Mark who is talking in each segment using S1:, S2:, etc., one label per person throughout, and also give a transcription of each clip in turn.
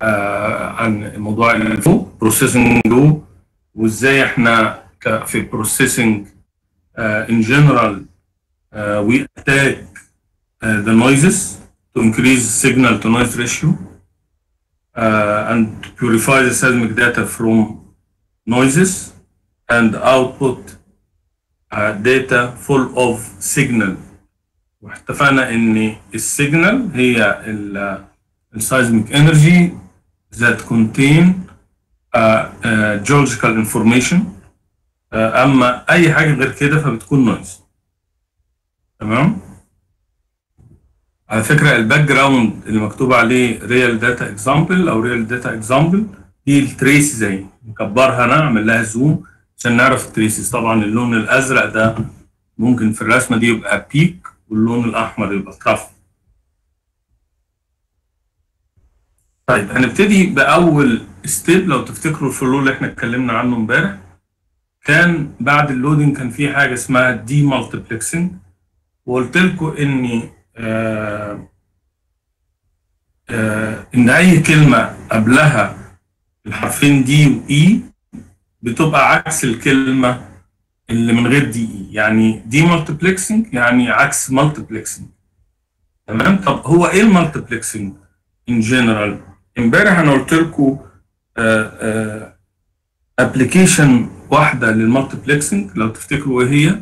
S1: عن موضوع الفلو بروسيسنج لو، وازاي احنا في بروسيسنج in general we attack the noises to increase signal to noise ratio and purify the seismic data from noises and output data full of signal. واتفقنا ان السيجنال هي السايزميك انرجي that contain geological information. اما اي حاجه غير كده فبتكون نويز. تمام. على فكره الباك جراوند اللي مكتوب عليه ريال داتا اكزامبل او ريال داتا اكزامبل دي التريسز اهي، نكبرها نعمل لها زوم عشان نعرف التريسز. طبعا اللون الازرق ده ممكن في الرسمه دي يبقى بيك، واللون الاحمر يبقى تراف. طيب هنبتدي باول ستيب. لو تفتكروا الفلو اللي احنا اتكلمنا عنه امبارح، كان بعد اللودنج كان في حاجه اسمها دي مالتيبلكسنج، وقلت لكم ان ان اي كلمه قبلها الحرفين دي واي بتبقى عكس الكلمه اللي من غير دي اي. يعني دي مالتيبلكسنج يعني عكس مالتيبلكسنج. تمام. طب هو ايه المالتيبلكسنج ان جنرال؟ امبارح انا قلت لكم ابلكيشن واحده للمالتيبلكسنج لو تفتكروا ايه هي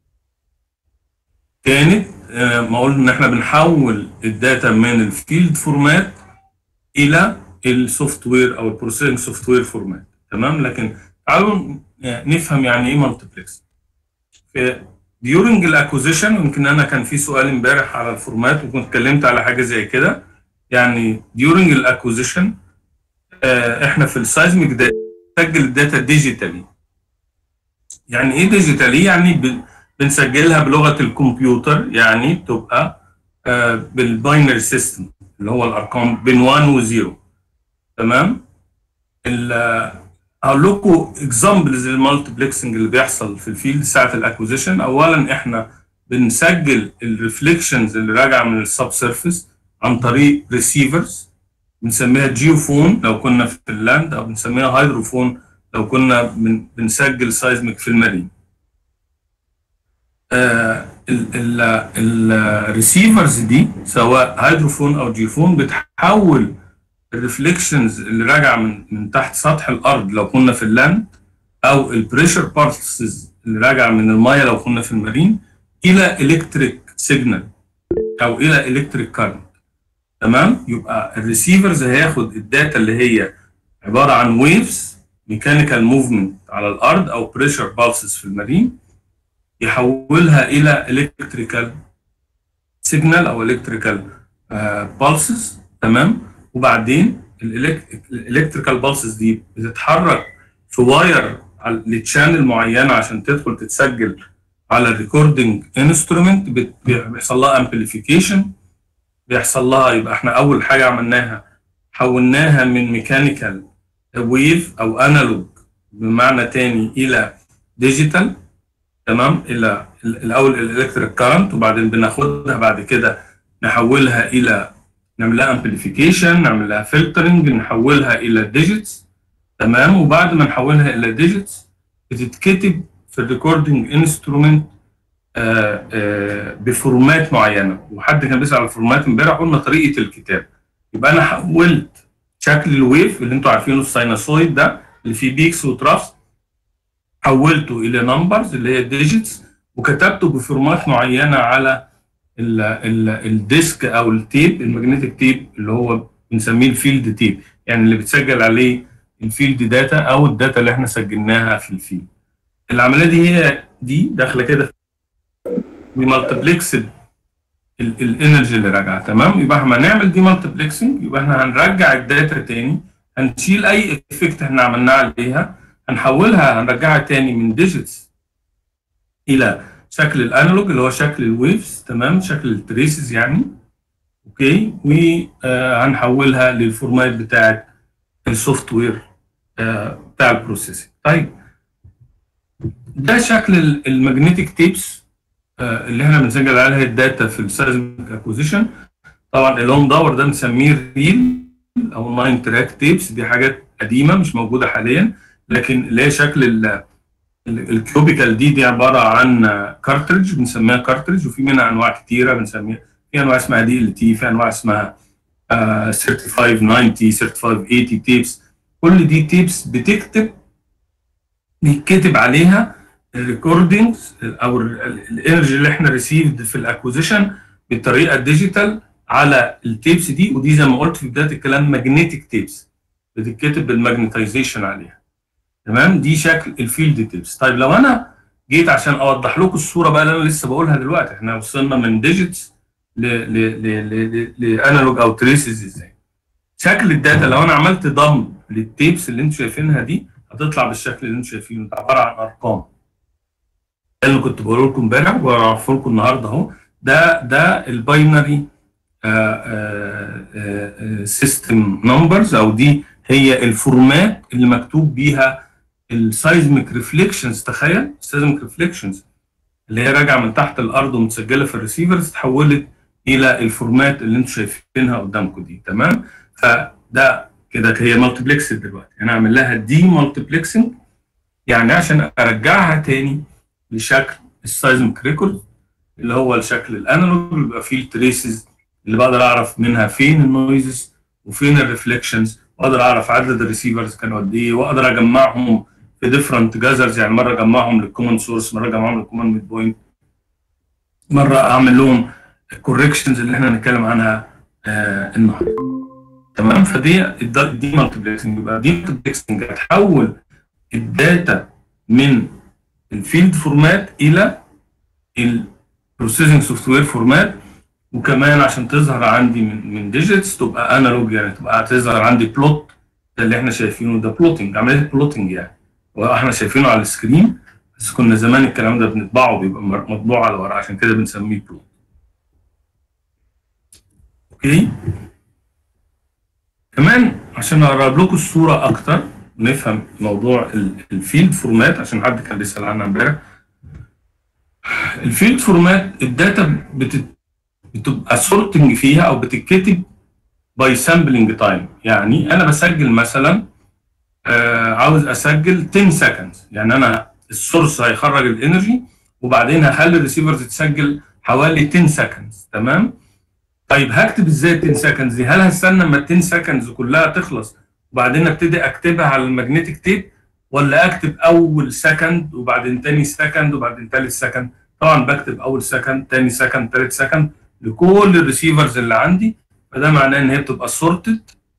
S1: كانت. ما قلنا ان احنا بنحول الداتا من الفيلد فورمات الى السوفت وير او البروسيسنج سوفت وير فورمات. تمام. لكن تعالوا نفهم يعني ايه مالتيبلكسنج. ديورنج الاكوزيشن، يمكن انا كان في سؤال امبارح على الفورمات وكنت اتكلمت على حاجه زي كده. يعني ديورنج الاكوزيشن احنا في السايزميك داتا بنسجل الداتا ديجيتالي. يعني ايه ديجيتالي؟ يعني بنسجلها بلغه الكمبيوتر، يعني بتبقى بالباينري سيستم اللي هو الارقام بين 1 و 0. تمام. هقول لكم اكزامبلز للمالتيبلكسنج اللي بيحصل في الفيلد ساعه الاكوزيشن. اولا احنا بنسجل الريفليكشنز اللي راجعه من السب سيرفيس عن طريق ريسيفرز بنسميها جيوفون لو كنا في اللاند، او بنسميها هيدروفون لو كنا بنسجل سايزميك في المارين. الريسيفرز دي سواء هيدروفون او جيوفون بتحول الريفليكشنز اللي راجعه من تحت سطح الارض لو كنا في اللاند، او البريشر بارتسز اللي راجعه من الميه لو كنا في المارين، الى الكتريك سيجنال او الى الكتريك كارنت. تمام. يبقى الريسيفرز هياخد الداتا اللي هي عباره عن ويفز ميكانيكال موفمنت على الارض او بريشر بالسز في المارين، يحولها الى الكتريكال سيجنال او الكتريكال بالسز. تمام. وبعدين الالكتريكال بالسز دي بتتحرك في واير لتشانل معينه عشان تدخل تتسجل على الريكوردنج انسترومنت. بيحصل لها امبليفيكيشن، بيحصل لها. يبقى احنا اول حاجه عملناها حولناها من ميكانيكال ويف او انالوج بمعنى تاني الى ديجيتال. تمام. الى الاول الالكتريك كارنت، وبعدين بناخدها بعد كده نحولها الى نعمل لها امبليفيكيشن، نعمل لها فلترنج، نحولها الى ديجيتس. تمام. وبعد ما نحولها الى ديجيتس بتتكتب في الريكوردنج انسترومنت بفورمات معينه. وحد كان بيسال على الفورمات امبارح، قلنا طريقه الكتاب. يبقى انا حولت شكل الويف اللي انتوا عارفينه الساينوسويد ده اللي فيه بيكس وترافس، حولته الى نمبرز اللي هي ديجيتس، وكتبته بفورمات معينه على الديسك او التيب المagnetic تيب اللي هو بنسميه الفيلد تيب، يعني اللي بتسجل عليه الفيلد داتا او الداتا اللي احنا سجلناها في الفيلد. العمليه دي هي دي داخله كده بمالتيبلكس الانرجي اللي راجعه. تمام. يبقى احنا هنعمل دي مالتيبلكسنج، يبقى احنا هنرجع الداتا تاني، هنشيل اي افكت احنا عملناه عليها، هنحولها هنرجعها تاني من ديجيتس الى شكل الانالوج اللي هو شكل الويفز. تمام. شكل التريسز يعني. اوكي. وهنحولها للفورمات بتاعت السوفت وير بتاع البروسيسنج. طيب ده شكل المagnetic تيبس اللي احنا بنسجل عليها الداتا في السايزميك اكوزيشن. طبعا اللون دور ده بنسميه ريل سامبل او 9 تراك تيبس، دي حاجات قديمه مش موجوده حاليا، لكن اللي هي شكل الكيوبيكال دي عباره عن كارتريدج بنسميها كارتريدج، وفي منها انواع كتيره بنسميها، في انواع اسمها دي ال تي، في انواع اسمها 3590 3580 تيبس. كل دي تيبس بيتكتب عليها الريكوردنجز او الانرجي اللي احنا ريسيفد في الاكوزيشن بالطريقه الديجيتال على التيبس دي، ودي زي ما قلت في بدايه الكلام ماجنتيك تيبس بتتكتب بالماجنتايزيشن عليها. تمام، دي شكل الفيلد تيبس. طيب لو انا جيت عشان اوضح لكم الصوره بقى اللي انا لسه بقولها دلوقتي، احنا وصلنا من ديجيتس لانالوج او تريسز ازاي. شكل الداتا لو انا عملت ضم للتيبس اللي انتم شايفينها دي هتطلع بالشكل اللي انتم شايفينه ده، عباره عن ارقام. ده اللي كنت بقوله لكم امبارح وبعرفه لكم النهارده اهو. ده الباينري سيستم نمبرز، او دي هي الفورمات اللي مكتوب بيها السايزميك ريفليكشنز. تخيل السايزميك ريفليكشنز اللي هي راجعه من تحت الارض ومتسجله في الريسيفرز اتحولت الى الفورمات اللي انتم شايفينها قدامكم دي. تمام، فده كده هي مالتيبلكسد دلوقتي، انا اعمل لها دي مالتيبلكسنج يعني عشان ارجعها تاني لشكل السايزميك ريكورد اللي هو الشكل الانالوج اللي بيبقى فيه التريسز اللي بقدر اعرف منها فين النويزز وفين الريفليكشنز، واقدر اعرف عدد الريسيفرز كانوا قد ايه، واقدر اجمعهم في ديفرنت جازرز، يعني مره اجمعهم للكومن سورس، مره اجمعهم للكومن ميد بوينت، مره اعمل لهم الكوركشنز اللي احنا هنتكلم عنها النهارده. تمام، فدي مالتيبلكسنج. يبقى دي مالتيبلكسنج هتحول الداتا من الفيلد فورمات الى البروسيسنج سوفت وير فورمات، وكمان عشان تظهر عندي من ديجيتس تبقى انالوج، يعني تبقى تظهر عندي بلوت. ده اللي احنا شايفينه ده بلوتنج، عمليه بلوتنج يعني، واحنا شايفينه على السكرين، بس كنا زمان الكلام ده بنطبعه بيبقى مطبوع على ورق، عشان كده بنسميه بلوت. اوكي، كمان عشان اقرب لكم الصوره اكتر نفهم موضوع الفيلد فورمات، عشان حد كان بيسال عنها امبارح. الفيلد فورمات الداتا بتبقى سورتنج فيها او بتتكتب باي سامبلنج تايم. يعني انا بسجل مثلا عاوز اسجل 10 سكندز، يعني انا السورس هيخرج الانرجي وبعدين هخلي الريسيفرز تسجل حوالي 10 سكندز. تمام، طيب هكتب ازاي 10 سكندز دي؟ هل هستنى اما ال 10 سكندز كلها تخلص وبعدين ابتدي اكتبها على الماجنتيك تيب، ولا اكتب اول سكند وبعدين تاني سكند وبعدين تالت سكند؟ طبعا بكتب اول سكند، تاني سكند، تالت سكند لكل الريسيفرز اللي عندي، فده معناه ان هي بتبقى سورتد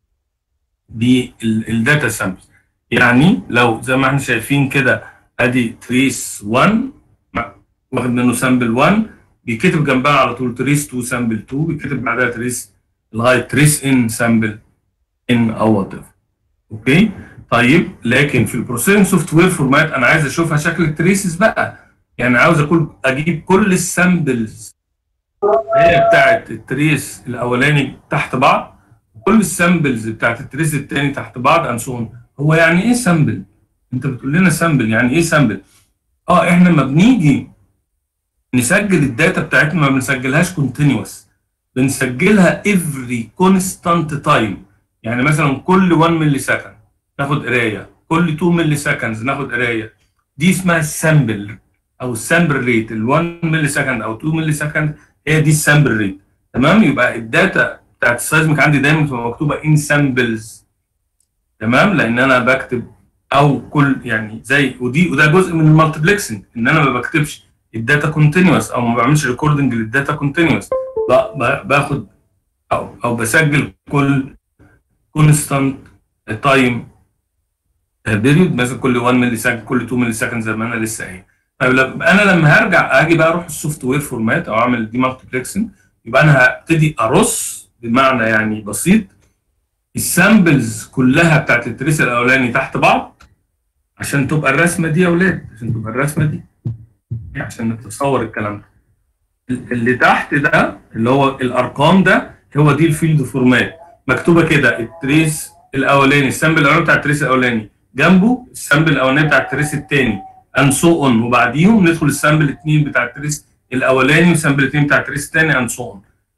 S1: بالداتا سامبلز. يعني لو زي ما احنا شايفين كده ادي تريس 1 واخد منه سامبل 1، بيتكتب جنبها على طول تريس 2 سامبل 2، بيتكتب بعدها تريس لغايه تريس ان سامبل ان او وات ايفر. اوكي، طيب لكن في البروسيسنج سوفت وير فورمات انا عايز اشوفها شكل التريسز بقى، يعني عاوز اجيب كل السامبلز هي بتاعت التريس الاولاني تحت بعض وكل السامبلز بتاعت التريس الثاني تحت بعض انسون. هو يعني ايه سامبل؟ انت بتقول لنا سامبل، يعني ايه سامبل؟ احنا لما بنيجي نسجل الداتا بتاعتنا ما بنسجلهاش كونتينوس، بنسجلها افري كونستانت تايم. يعني مثلا كل 1 ملي سكند ناخد قرايه، كل 2 ملي سكندز ناخد قرايه، دي اسمها السامبل او السامبل ريت. ال 1 ملي سكند او 2 ملي سكند هي دي السامبل ريت. تمام، يبقى الداتا بتاعت السايزميك عندي دايما بتبقى مكتوبه ان سامبلز. تمام، لان انا بكتب او كل يعني زي وده جزء من المالتيبلكسنج، ان انا ما بكتبش الداتا كونتينوس او ما بعملش ريكوردنج للداتا كونتينوس، باخد او بسجل كل كونستانت تايم بيريود، مثلا كل 1 ملي سكند، كل 2 ملي سكند زي ما انا لسه قايل. طيب انا لما هرجع اجي بقى اروح السوفت وير فورمات او اعمل دي مالتيبلكسنج، يبقى انا هبتدي ارص بمعنى يعني بسيط السامبلز كلها بتاعت التريس الاولاني تحت بعض عشان تبقى الرسمه دي يا اولاد، عشان تبقى الرسمه دي عشان نتصور الكلام ده. اللي تحت ده اللي هو الارقام ده هو دي الفيلد فورمات، مكتوبه كده التريس الاولاني، السامبل الاولاني بتاع التريس الاولاني جنبه السامبل الاولاني بتاع التريس الثاني اند سو اون، وبعديهم ندخل السامبل 2 بتاع التريس الاولاني والسامبل 2 بتاع التريس الثاني اند سو اون.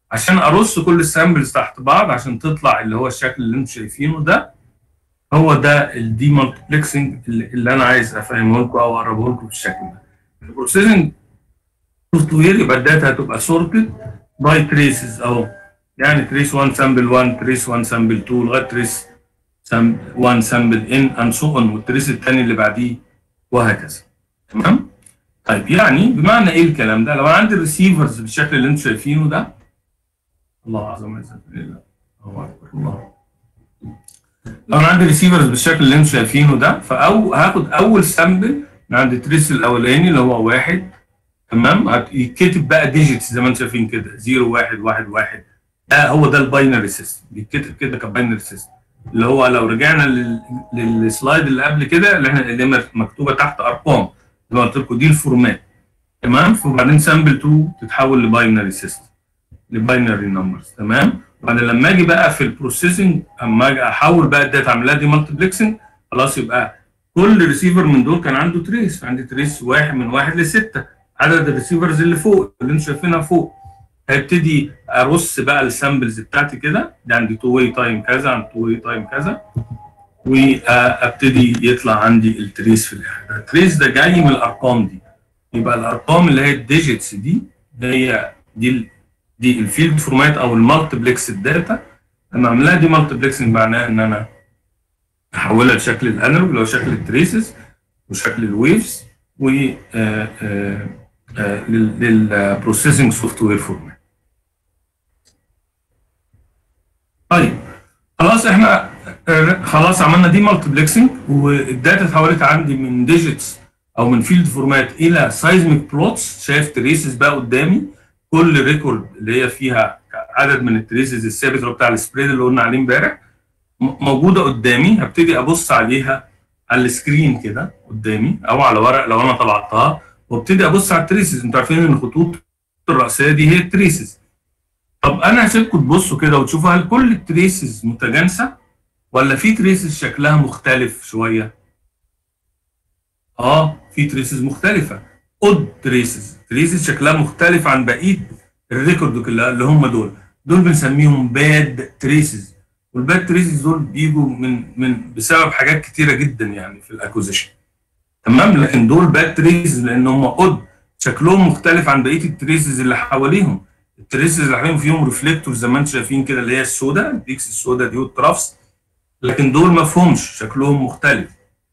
S1: عشان ارص كل السامبلز تحت بعض عشان تطلع اللي هو الشكل اللي انتم شايفينه ده. هو ده الدي مالتبلكسنج اللي انا عايز افهمه لكم او اقربه لكم بالشكل ده. البروسيسنج سوفت وير يبقى الداتا هتبقى سورتد باي تريسز اهو، يعني تريس 1 سامبل 1، تريس 1 سامبل 2، لغايه تريس 1 سامبل ان اند سو اون، والتريس الثاني اللي بعديه وهكذا. تمام؟ طيب يعني بمعنى ايه الكلام ده؟ لو انا عندي الريسيفرز بالشكل اللي انتم شايفينه ده، الله اعظم عز وجل، الله اكبر الله. لو انا عندي ريسيفرز بالشكل اللي انتم شايفينه ده، هاخد اول سامبل من عند التريس الاولاني اللي هو 1، تمام؟ يتكتب بقى ديجيتس زي ما انتم شايفين كده 0 1 1 1. هو ده الباينري سيستم، بيتكتب كده كباينري سيستم، اللي هو لو رجعنا للسلايد اللي قبل كده اللي مكتوبه تحت ارقام، زي ما قلت لكم دي الفورمات، تمام؟ وبعدين سامبل 2 تتحول لباينري سيستم، لباينري نمبرز، تمام؟ وبعدين لما اجي بقى في البروسيسنج، اما اجي احول بقى الداتا اعمل لها دي مالتبلكسنج، خلاص يبقى كل ريسيفر من دول كان عنده تريس، عندي تريس واحد من 1 ل 6، عدد الريسيفرز اللي فوق اللي انتم شايفينها فوق. هبتدي ارص بقى السامبلز بتاعتي كده، دي عندي 2 واي تايم كذا، عندي 2 واي تايم كذا، وابتدي يطلع عندي التريس في الاخر. التريس ده جاي من الارقام دي، يبقى الارقام اللي هي الديجيتس دي هي دي الفيلد فورمات او المالتبلكس الداتا. لما اعمل لها دي مالتبلكسنج معناها ان انا احولها لشكل الانالوج اللي هو شكل التريسز وشكل الويفز و للبروسيسنج سوفت وير فورمات. طيب خلاص احنا خلاص عملنا دي مالتبلكسنج، والداتا اتحولت عندي من ديجيتس او من فيلد فورمات الى سايزميك بلوتس. شايف تريسز بقى قدامي، كل ريكورد اللي هي فيها عدد من التريسز الثابت اللي هو بتاع السبريد اللي قلنا عليه امبارح موجوده قدامي. هبتدي ابص عليها على السكرين كده قدامي او على ورق لو انا طلعتها، وابتدي ابص على التريسز. انتوا عارفين ان الخطوط الرئيسيه دي هي التريسز. طب انا هسيبكم تبصوا كده وتشوفوا هل كل التريسز متجانسه ولا في تريسز شكلها مختلف شويه؟ في تريسز مختلفه، اود تريسز شكلها مختلف عن بقيه الريكورد اللي هم دول بنسميهم باد تريسز. والباد تريسز دول بيجوا من بسبب حاجات كتيره جدا يعني في الاكوزيشن، تمام؟ لكن دول باد تريسز لان هم اود، شكلهم مختلف عن بقيه التريسز اللي حواليهم. التريسز اللي حواليهم فيهم ريفليكتورز زي ما انتم شايفين كده اللي هي السوداء، البيكس السوداء دي والترافس، لكن دول ما فيهمش، شكلهم مختلف.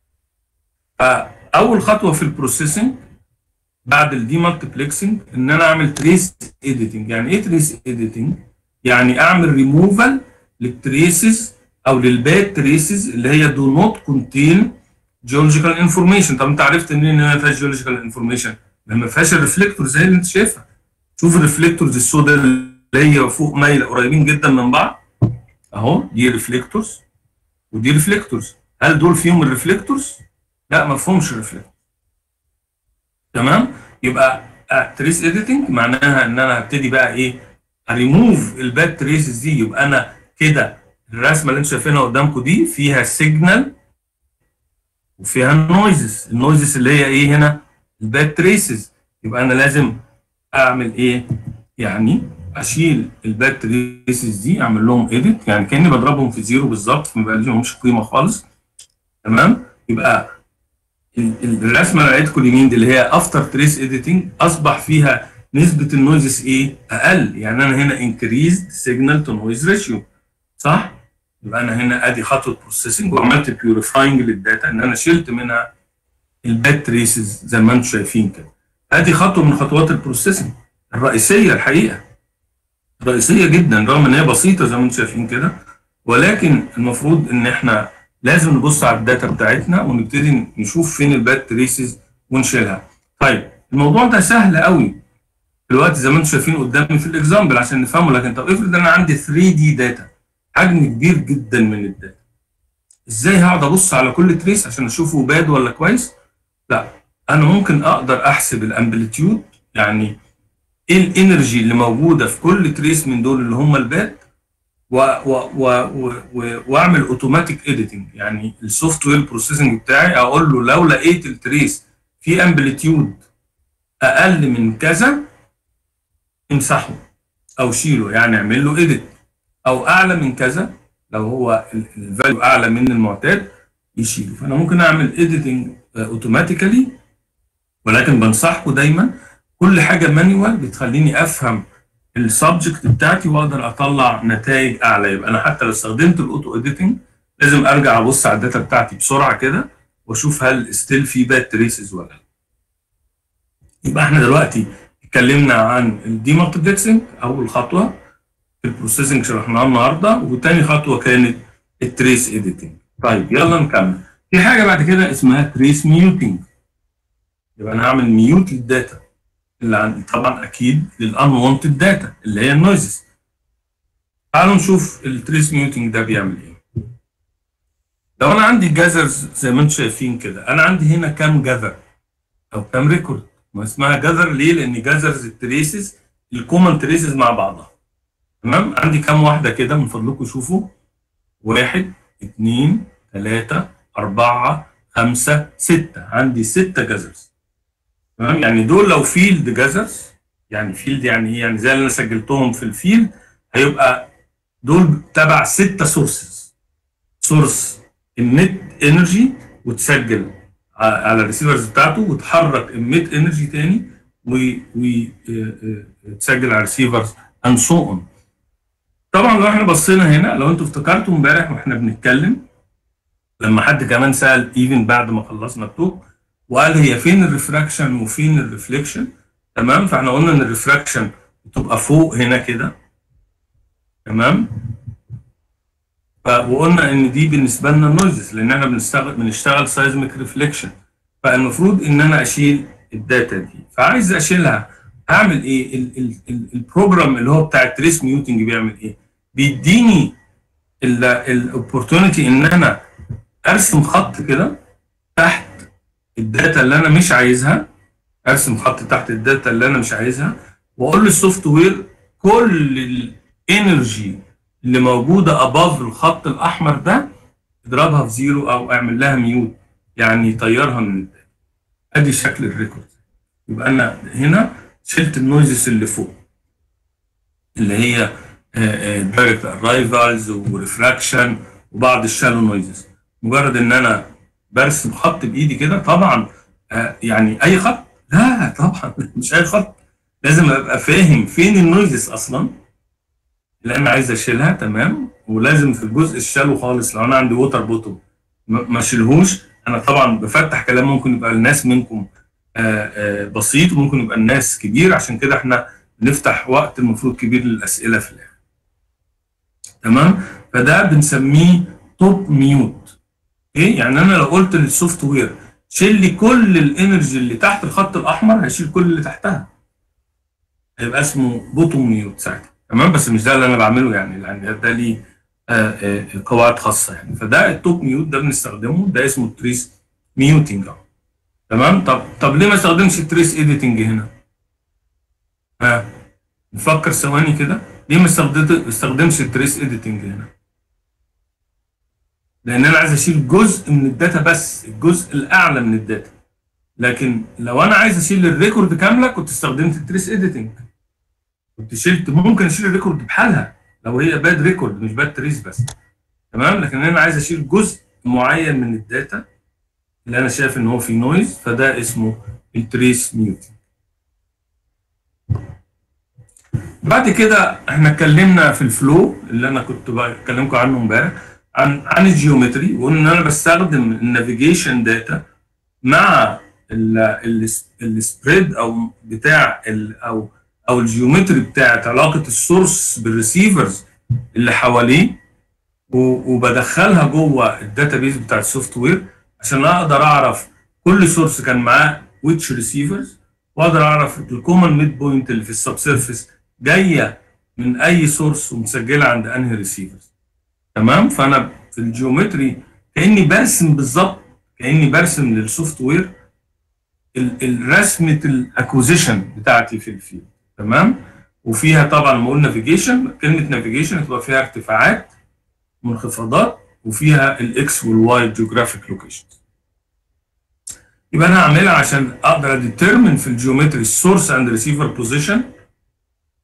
S1: فاول خطوه في البروسيسنج بعد الدي مالتبلكسنج ان انا اعمل تريس اديتنج. يعني ايه تريس اديتنج؟ يعني اعمل ريموفال للتريسز او للباد تريسز اللي هي دو نوت كونتين جيولوجيكال انفورميشن. طب انت عرفت منين ان ما فيهاش جيولوجيكال انفورميشن؟ ما فيهاش الريفليكتورز زي اللي انت شايفها. شوف الريفليكتورز السوداء اللي هي فوق مايله قريبين جدا من بعض اهو، دي ريفليكتورز ودي ريفليكتورز. هل دول فيهم الريفليكتورز؟ لا ما فيهمش الريفليكتورز، تمام؟ يبقى تريس اديتنج معناها ان انا هبتدي بقى ايه؟ اريموف الباد تريسز دي. يبقى انا كده الرسمه اللي انتم شايفينها قدامكم دي فيها سيجنال وفيها النويزز. النويزز اللي هي ايه هنا؟ الباد تريسز. يبقى انا لازم اعمل ايه؟ يعني اشيل الباد تريسز دي، اعمل لهم اديت، يعني كاني بضربهم في زيرو بالظبط، فما بقى لهمش قيمه خالص، تمام؟ يبقى الرسمه اللي لقيتكم اليمين دي اللي هي افتر تريس اديتنج اصبح فيها نسبه النويزز ايه؟ اقل. يعني انا هنا انكريزد سيجنال تو نويز ريشيو، صح؟ يبقى انا هنا ادي خطوه بروسيسنج وعملت بيوريفاينج للداتا ان انا شلت منها الباد تريسز زي ما انتم شايفين كده. ادي خطوه من خطوات البروسيسنج الرئيسيه، الحقيقه رئيسيه جدا رغم ان هي بسيطه زي ما انتم شايفين كده، ولكن المفروض ان احنا لازم نبص على الداتا بتاعتنا ونبتدي نشوف فين الباد تريسز ونشيلها. طيب الموضوع ده سهل قوي دلوقتي زي ما انتم شايفين قدامي في الاكزامبل عشان نفهمه. لكن طب افرض انا عندي 3 دي داتا، حجم كبير جدا من الداتا، ازاي هقعد ابص على كل تريس عشان اشوفه باد ولا كويس؟ لا، انا ممكن اقدر احسب الامبليتيود، يعني ايه الانرجي اللي موجوده في كل تريس من دول اللي هم الباد، واعمل اوتوماتيك اديتنج. يعني السوفت وير بروسيسنج بتاعي اقول له لو لقيت التريس في امبليتيود اقل من كذا امسحه، او شيله، يعني اعمل له اديت، او اعلى من كذا لو هو الفاليو اعلى من المعتاد يشيله. فانا ممكن اعمل اديتنج اوتوماتيكالي، ولكن بنصحكم دايما كل حاجه مانيوال بتخليني افهم السبجكت بتاعتي واقدر اطلع نتائج اعلى. يبقى انا حتى لو استخدمت الاوتو اديتنج لازم ارجع ابص على الداتا بتاعتي بسرعه كده واشوف هل ستيل في باد تريسز ولا لا. يبقى احنا دلوقتي اتكلمنا عن الدي مالتيبلكسنج اول خطوه في البروسيسنج شرحناها النهارده، وتاني خطوه كانت التريس اديتنج. طيب يلا نكمل. في حاجه بعد كده اسمها تريس ميوتنج. يبقى انا هعمل ميوت للداتا اللي عندي، طبعا اكيد للانوانتد داتا اللي هي النويزز. تعالوا نشوف التريس ميوتنج ده بيعمل ايه. لو انا عندي جاذرز زي ما انتم شايفين كده، انا عندي هنا كام جاذر او كام ريكورد؟ ما اسمها جاذر ليه؟ لان جاذرز التريسز الكومن تريسز مع بعضها. تمام؟ عندي كام واحده كده من فضلكم شوفوا. 1 2 3 4 5 6، عندي 6 جاذرز. تمام؟ يعني دول لو فيلد جاذرز، يعني فيلد يعني ايه؟ يعني زي اللي انا سجلتهم في الفيلد، هيبقى دول تبع 6 سورسز. سورس النت انرجي وتسجل على الريسيفرز بتاعته، وتحرك الميت انرجي تاني وتسجل على الريسيفرز اند سو اون. طبعا لو احنا بصينا هنا، لو انتوا افتكرتوا امبارح واحنا بنتكلم لما حد كمان سال ايفن بعد ما خلصنا التوك وقال هي فين الريفراكشن وفين الريفليكشن. تمام؟ فاحنا قلنا ان الريفراكشن بتبقى فوق هنا كده. تمام؟ وقلنا ان دي بالنسبه لنا نويزز لان احنا بنشتغل سايزميك ريفليكشن، فالمفروض ان انا اشيل الداتا دي. فعايز اشيلها هعمل ايه؟ البروجرام اللي هو بتاع التريس ميوتنج بيعمل ايه؟ بيديني الاوبورتونيتي ان انا ارسم خط كده تحت الداتا اللي انا مش عايزها، ارسم خط تحت الداتا اللي انا مش عايزها، واقول للسوفت وير كل الانرجي اللي موجوده اباف الخط الاحمر ده اضربها في زيرو او اعمل لها ميوت، يعني طيرها من الداتا. ادي شكل الريكورد. يبقى انا هنا شلت النويزز اللي فوق اللي هي دايركت ارايفالز وريفراكشن وبعض الشالو نويزز. مجرد ان انا برسم خط بايدي كده، طبعا يعني اي خط؟ لا طبعا مش اي خط، لازم ابقى فاهم فين النويزز اصلا اللي انا عايز اشيلها. تمام؟ ولازم في الجزء الشالو خالص لو انا عندي ووتر بوتوم ما اشيلهوش. انا طبعا بفتح كلام ممكن يبقى الناس منكم بسيط وممكن يبقى الناس كبير، عشان كده احنا بنفتح وقت المفروض كبير للاسئله في الاخر. تمام؟ فده بنسميه توب ميوت. ايه يعني؟ انا لو قلت للسوفت وير شيل لي كل الانرجي اللي تحت الخط الاحمر، هيشيل كل اللي تحتها، هيبقى اسمه بوتوم ميوت ساعتها. تمام؟ بس مش ده اللي انا بعمله، يعني ده ليه قواعد خاصه يعني. فده التوب ميوت ده بنستخدمه، ده اسمه تريس ميوتنج. تمام؟ طب ليه ما استخدمش التريس اديتنج هنا؟ نفكر ثواني كده، ليه ما استخدمش التريس اديتنج هنا؟ لان انا عايز اشيل جزء من الداتا، بس الجزء الاعلى من الداتا. لكن لو انا عايز اشيل الريكورد كامله كنت استخدمت التريس اديتنج، كنت شلت، ممكن اشيل الريكورد بحالها لو هي باد ريكورد مش باد تريس بس. تمام؟ لكن انا عايز اشيل جزء معين من الداتا اللي انا شايف ان هو فيه نويز، فده اسمه التريس ميوتنج. بعد كده احنا اتكلمنا في الفلو اللي انا كنت بكلمكم عنه امبارح عن الجيومتري، وقلنا ان انا بستخدم النافيجيشن داتا مع السبريد او بتاع او الجيومتري بتاعت علاقه السورس بالريسيفرز اللي حواليه، وبدخلها جوه الداتابيز بتاع السوفت وير عشان اقدر اعرف كل سورس كان معاه ويتش ريسيفرز، واقدر اعرف الكومن ميد بوينت اللي في السب سيرفيس جايه من اي سورس ومسجله عند انهي ريسيفرز. تمام؟ فانا في الجيومتري كاني برسم بالظبط، كاني برسم للسوفت وير الرسمه الاكوزيشن بتاعتي في الفيلد. تمام؟ وفيها طبعا لما قلنا نافيجيشن، كلمه نافيجيشن هتبقى فيها ارتفاعات منخفضات وفيها الاكس والواي جيوغرافيك لوكيشن. يبقى انا هعملها عشان اقدر اديترمن في الجيومتري السورس اند ريسيفر بوزيشن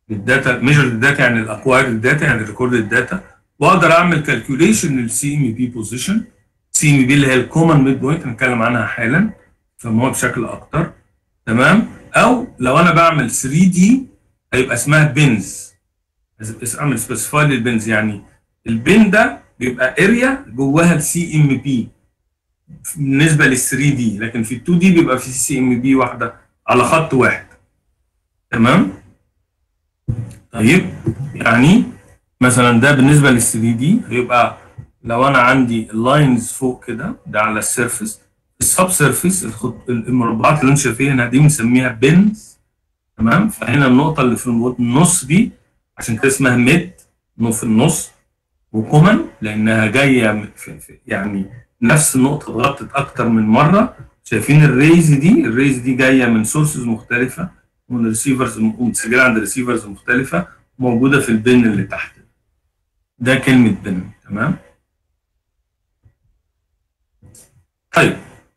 S1: بالداتا، ميجر الداتا يعني الاكوايرد الداتا يعني الريكورد الداتا، واقدر اعمل كالكوليشن للسي ام بي بوزيشن. سي ام بي اللي هي الكومن ميد بوينت هنتكلم عنها حالا، فهموها بشكل اكتر. تمام. او لو انا بعمل 3 دي هيبقى اسمها بنز، اعمل سبيسيفاي للبنز، يعني البن ده بيبقى اريا جواها السي ام بي بالنسبه لل 3 دي، لكن في ال 2 دي بيبقى في سي ام بي واحده على خط واحد. تمام. طيب يعني مثلا ده بالنسبه لل 3 دي هيبقى لو انا عندي اللاينز فوق كده ده على السيرفيس، السب سيرفيس المربعات اللي انت شايفينها دي بنسميها بنز. تمام. فهنا النقطه اللي في النص دي عشان كده اسمها ميد، في النص، وكومن لانها جايه يعني نفس النقطه اتغطت اكتر من مره. شايفين الريز دي جايه من سورسز مختلفه، من ريسيفرز متسجله عند ريسيفرز مختلفه موجوده في البن اللي تحت. ده كلمه بن. تمام. طيب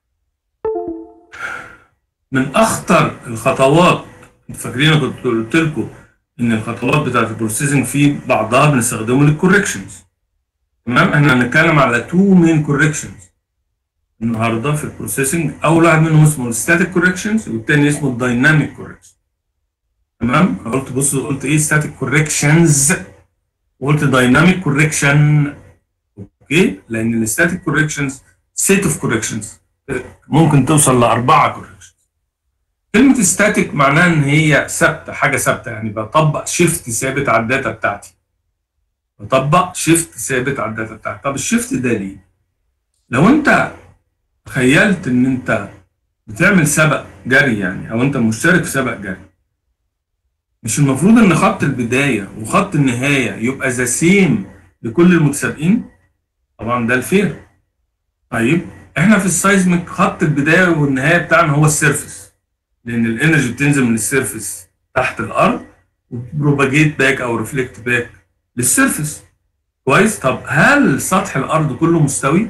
S1: من اخطر الخطوات، فاكرين كنت قلت لكم ان الخطوات بتاعت البروسيسنج في بعضها بنستخدمه للكوركشنز. تمام. احنا هنتكلم على 2 مين كوركشنز النهارده في البروسيسنج. اول واحد منهم اسمه الستاتيك كوركشنز والتاني اسمه الدايناميك كوركشن. تمام. انا قلت بصوا قلت ايه ستاتيك كوركشنز وقلت دايناميك كوركشن. اوكي. لان الستاتيك كوركشنز سيت اوف كوركشنز ممكن توصل ل4 كوركشنز. كلمه ستاتيك معناها ان هي ثابته، حاجه ثابته، يعني بطبق شيفت ثابت على الداتا بتاعتي. بطبق شيفت ثابت على الداتا بتاعتي. طب الشيفت ده ليه؟ لو انت تخيلت ان انت بتعمل سبق جري يعني، او انت مشترك في سبق جري، مش المفروض ان خط البدايه وخط النهايه يبقى ذا سيم لكل المتسابقين؟ طبعا ده الفير. طيب احنا في السايزميك خط البدايه والنهايه بتاعنا هو السيرفس، لان الانرجي بتنزل من السيرفس تحت الارض وبروباجيت باك او ريفلكت باك للسيرفس. كويس. طب هل سطح الارض كله مستوي؟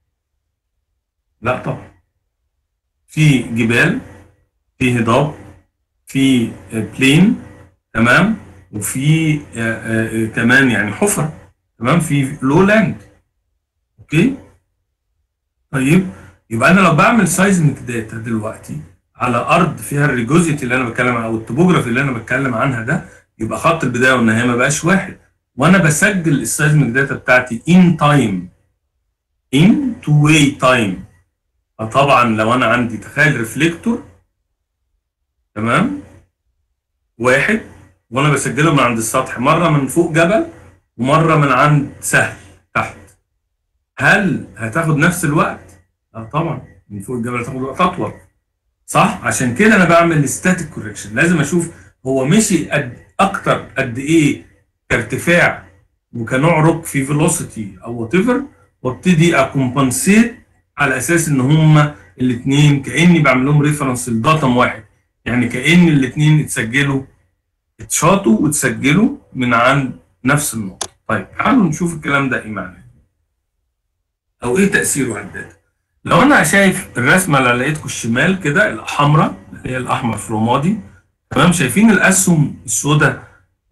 S1: لا طبعا. في جبال، في هضاب، في بلين. تمام. وفي كمان يعني حفر. تمام. في لو لاند. اوكي. طيب يبقى انا لو بعمل سايزميك داتا دلوقتي على ارض فيها الريجوزيتي اللي انا بتكلم عنها او التوبوجرافي اللي انا بتكلم عنها ده، يبقى خط البدايه والنهايه ما بقاش واحد، وانا بسجل السايزميك داتا بتاعتي ان تايم، ان تو واي تايم. فطبعا لو انا عندي تخيل ريفليكتور، تمام، واحد، وانا بسجله من عند السطح، مره من فوق جبل ومره من عند سهل تحت، هل هتاخد نفس الوقت؟ لا طبعا، من فوق الجبل هتاخد وقت اطول. صح؟ عشان كده انا بعمل ستاتيك كوركشن، لازم اشوف هو مشي قد ايه كارتفاع وكنوع روك في فيلوسيتي او وات ايفر، وابتدي اكومبنسيت على اساس ان هما الاثنين كاني بعمل لهم ريفرنس لداتم واحد، يعني كان الاثنين اتشاطوا واتسجلوا من عند نفس النقطه. طيب تعالوا نشوف الكلام ده ايه معناه او ايه تاثيره على الداتا. لو انا شايف الرسمه اللي لقيتكم الشمال كده الحمراء اللي هي الاحمر في رمادي، تمام، شايفين الاسهم السوداء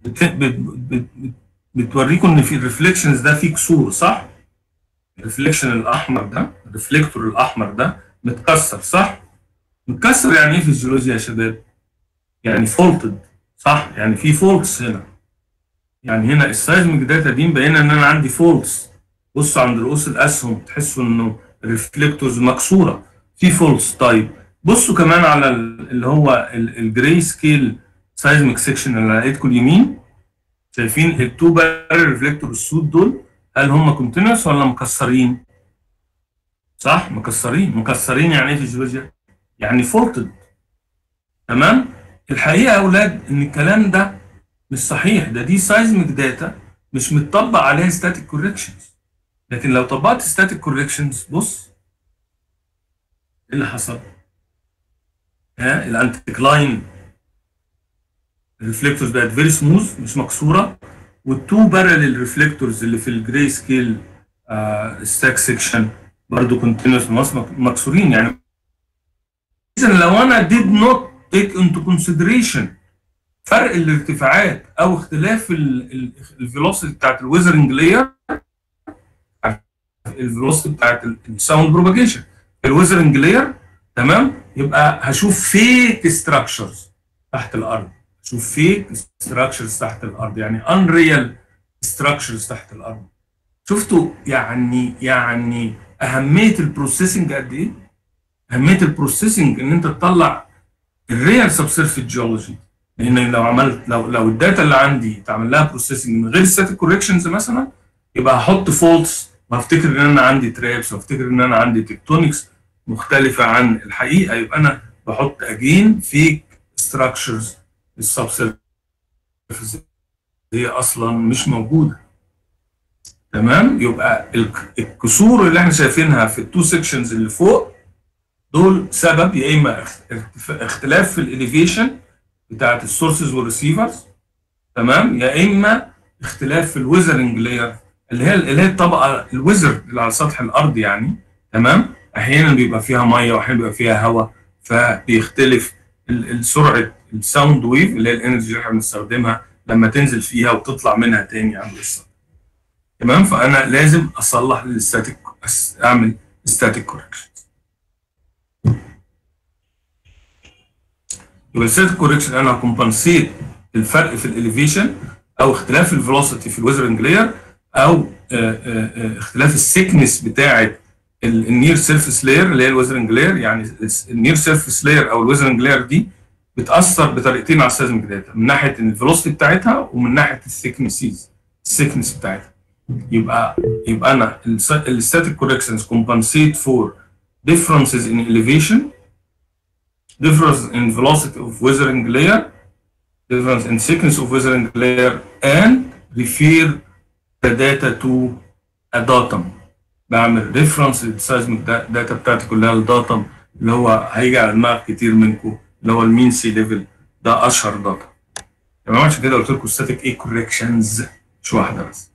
S1: بتوريكم ان في الريفليكشنز ده فيه كسور، صح؟ الريفليكشن الاحمر ده، الريفليكتور الاحمر ده متكسر، صح؟ متكسر يعني ايه في الجيولوجيا يا شباب؟ يعني فولتد، صح؟ يعني في فولتس هنا. يعني هنا السايزميك داتا دي مبينه ان انا عندي فولتس. بصوا عند رؤوس الاسهم تحسوا انه الريفليكتورز مكسوره، في فولتس. طيب بصوا كمان على اللي هو الجراي سكيل سايزميك سيكشن اللي لقيتكم اليمين، شايفين التو بارل ريفليكتور السود دول، هل هم كونتينوس ولا مكسرين؟ صح؟ مكسرين. مكسرين يعني ايه في الجيولوجيا؟ يعني فولتد. تمام؟ الحقيقه يا اولاد ان الكلام ده مش صحيح، دي سايزميك داتا مش متطبق عليها ستاتيك كوركشنز. لكن لو طبقت ستاتيك كوركشنز، بص ايه اللي حصل؟ ها الانتيكلاين الريفليكتورز بقت فيري سموث مش مكسوره، والتو بارلل ريفليكتورز اللي في الجراي سكيل ستاك سيكشن برضه كونتينوس مكسورين. يعني اذا لو انا did not take into consideration فرق الارتفاعات او اختلاف الفيلوسيتي بتاعت الويزرنج لاير، الفيلوسيتي بتاعت الساوند بروباجيشن. الويزرنج لاير تمام، يبقى هشوف فيك ستراكشرز تحت الارض، هشوف فيك ستراكشرز تحت الارض، يعني انريال ستراكشرز تحت الارض. شفتوا يعني اهميه البروسيسنج قد ايه؟ اهميه البروسيسنج ان انت تطلع الريال سبسيرفيس جيولوجي، لان لو الداتا اللي عندي تعمل لها بروسيسنج من غير ستاتيك كوركشنز مثلا، يبقى هحط فولتس وهفتكر ان انا عندي ترابس وهفتكر ان انا عندي تكتونكس مختلفه عن الحقيقه، يبقى انا بحط اجين فيك ستراكشرز السبسيرفيس هي اصلا مش موجوده. تمام، يبقى الكسور اللي احنا شايفينها في التو سيكشنز اللي فوق دول سبب يا اما اختلاف في الاليفيشن بتاعت السورسز والريسيفرز، تمام، يا اما اختلاف في الويزرنج لاير اللي هي الطبقه الويزر اللي على سطح الارض يعني. تمام، احيانا بيبقى فيها ميه واحيانا بيبقى فيها هواء، فبيختلف سرعه الساوند ويف اللي هي الانرجي اللي احنا بنستخدمها لما تنزل فيها وتطلع منها تاني عند السطح. تمام، فانا لازم اصلح الستاتيك، اعمل ستاتيك كوركشن. يبقى الستاتيك كوركشن انا هكمبنسيت الفرق في الاليفيشن او اختلاف الفيلوسيتي في الويزرنج لاير او اختلاف السيكنس بتاعه النير سيرفيس لاير اللي هي الويزرنج لاير. يعني النير سيرفيس لاير او الويزرنج لاير دي بتاثر بطريقتين على السيزميك داتا، من ناحيه الفيلوسيتي بتاعتها ومن ناحيه السيكنس بتاعتها. يبقى انا الستاتيك كوركشنز compensate for differences in elevation, difference in velocity of weathering layer, difference in thickness of weathering layer, and refer the data to a datum. بعمل ريفرنس للسيزميك داتا بتاعتي كلها للداتم اللي هو هيجي على دماغ كتير منكم اللي هو المين سي ليفل، ده اشهر داتا. تمام، عشان كده قلت لكم ستاتيك ايه كوركشنز مش واحده بس.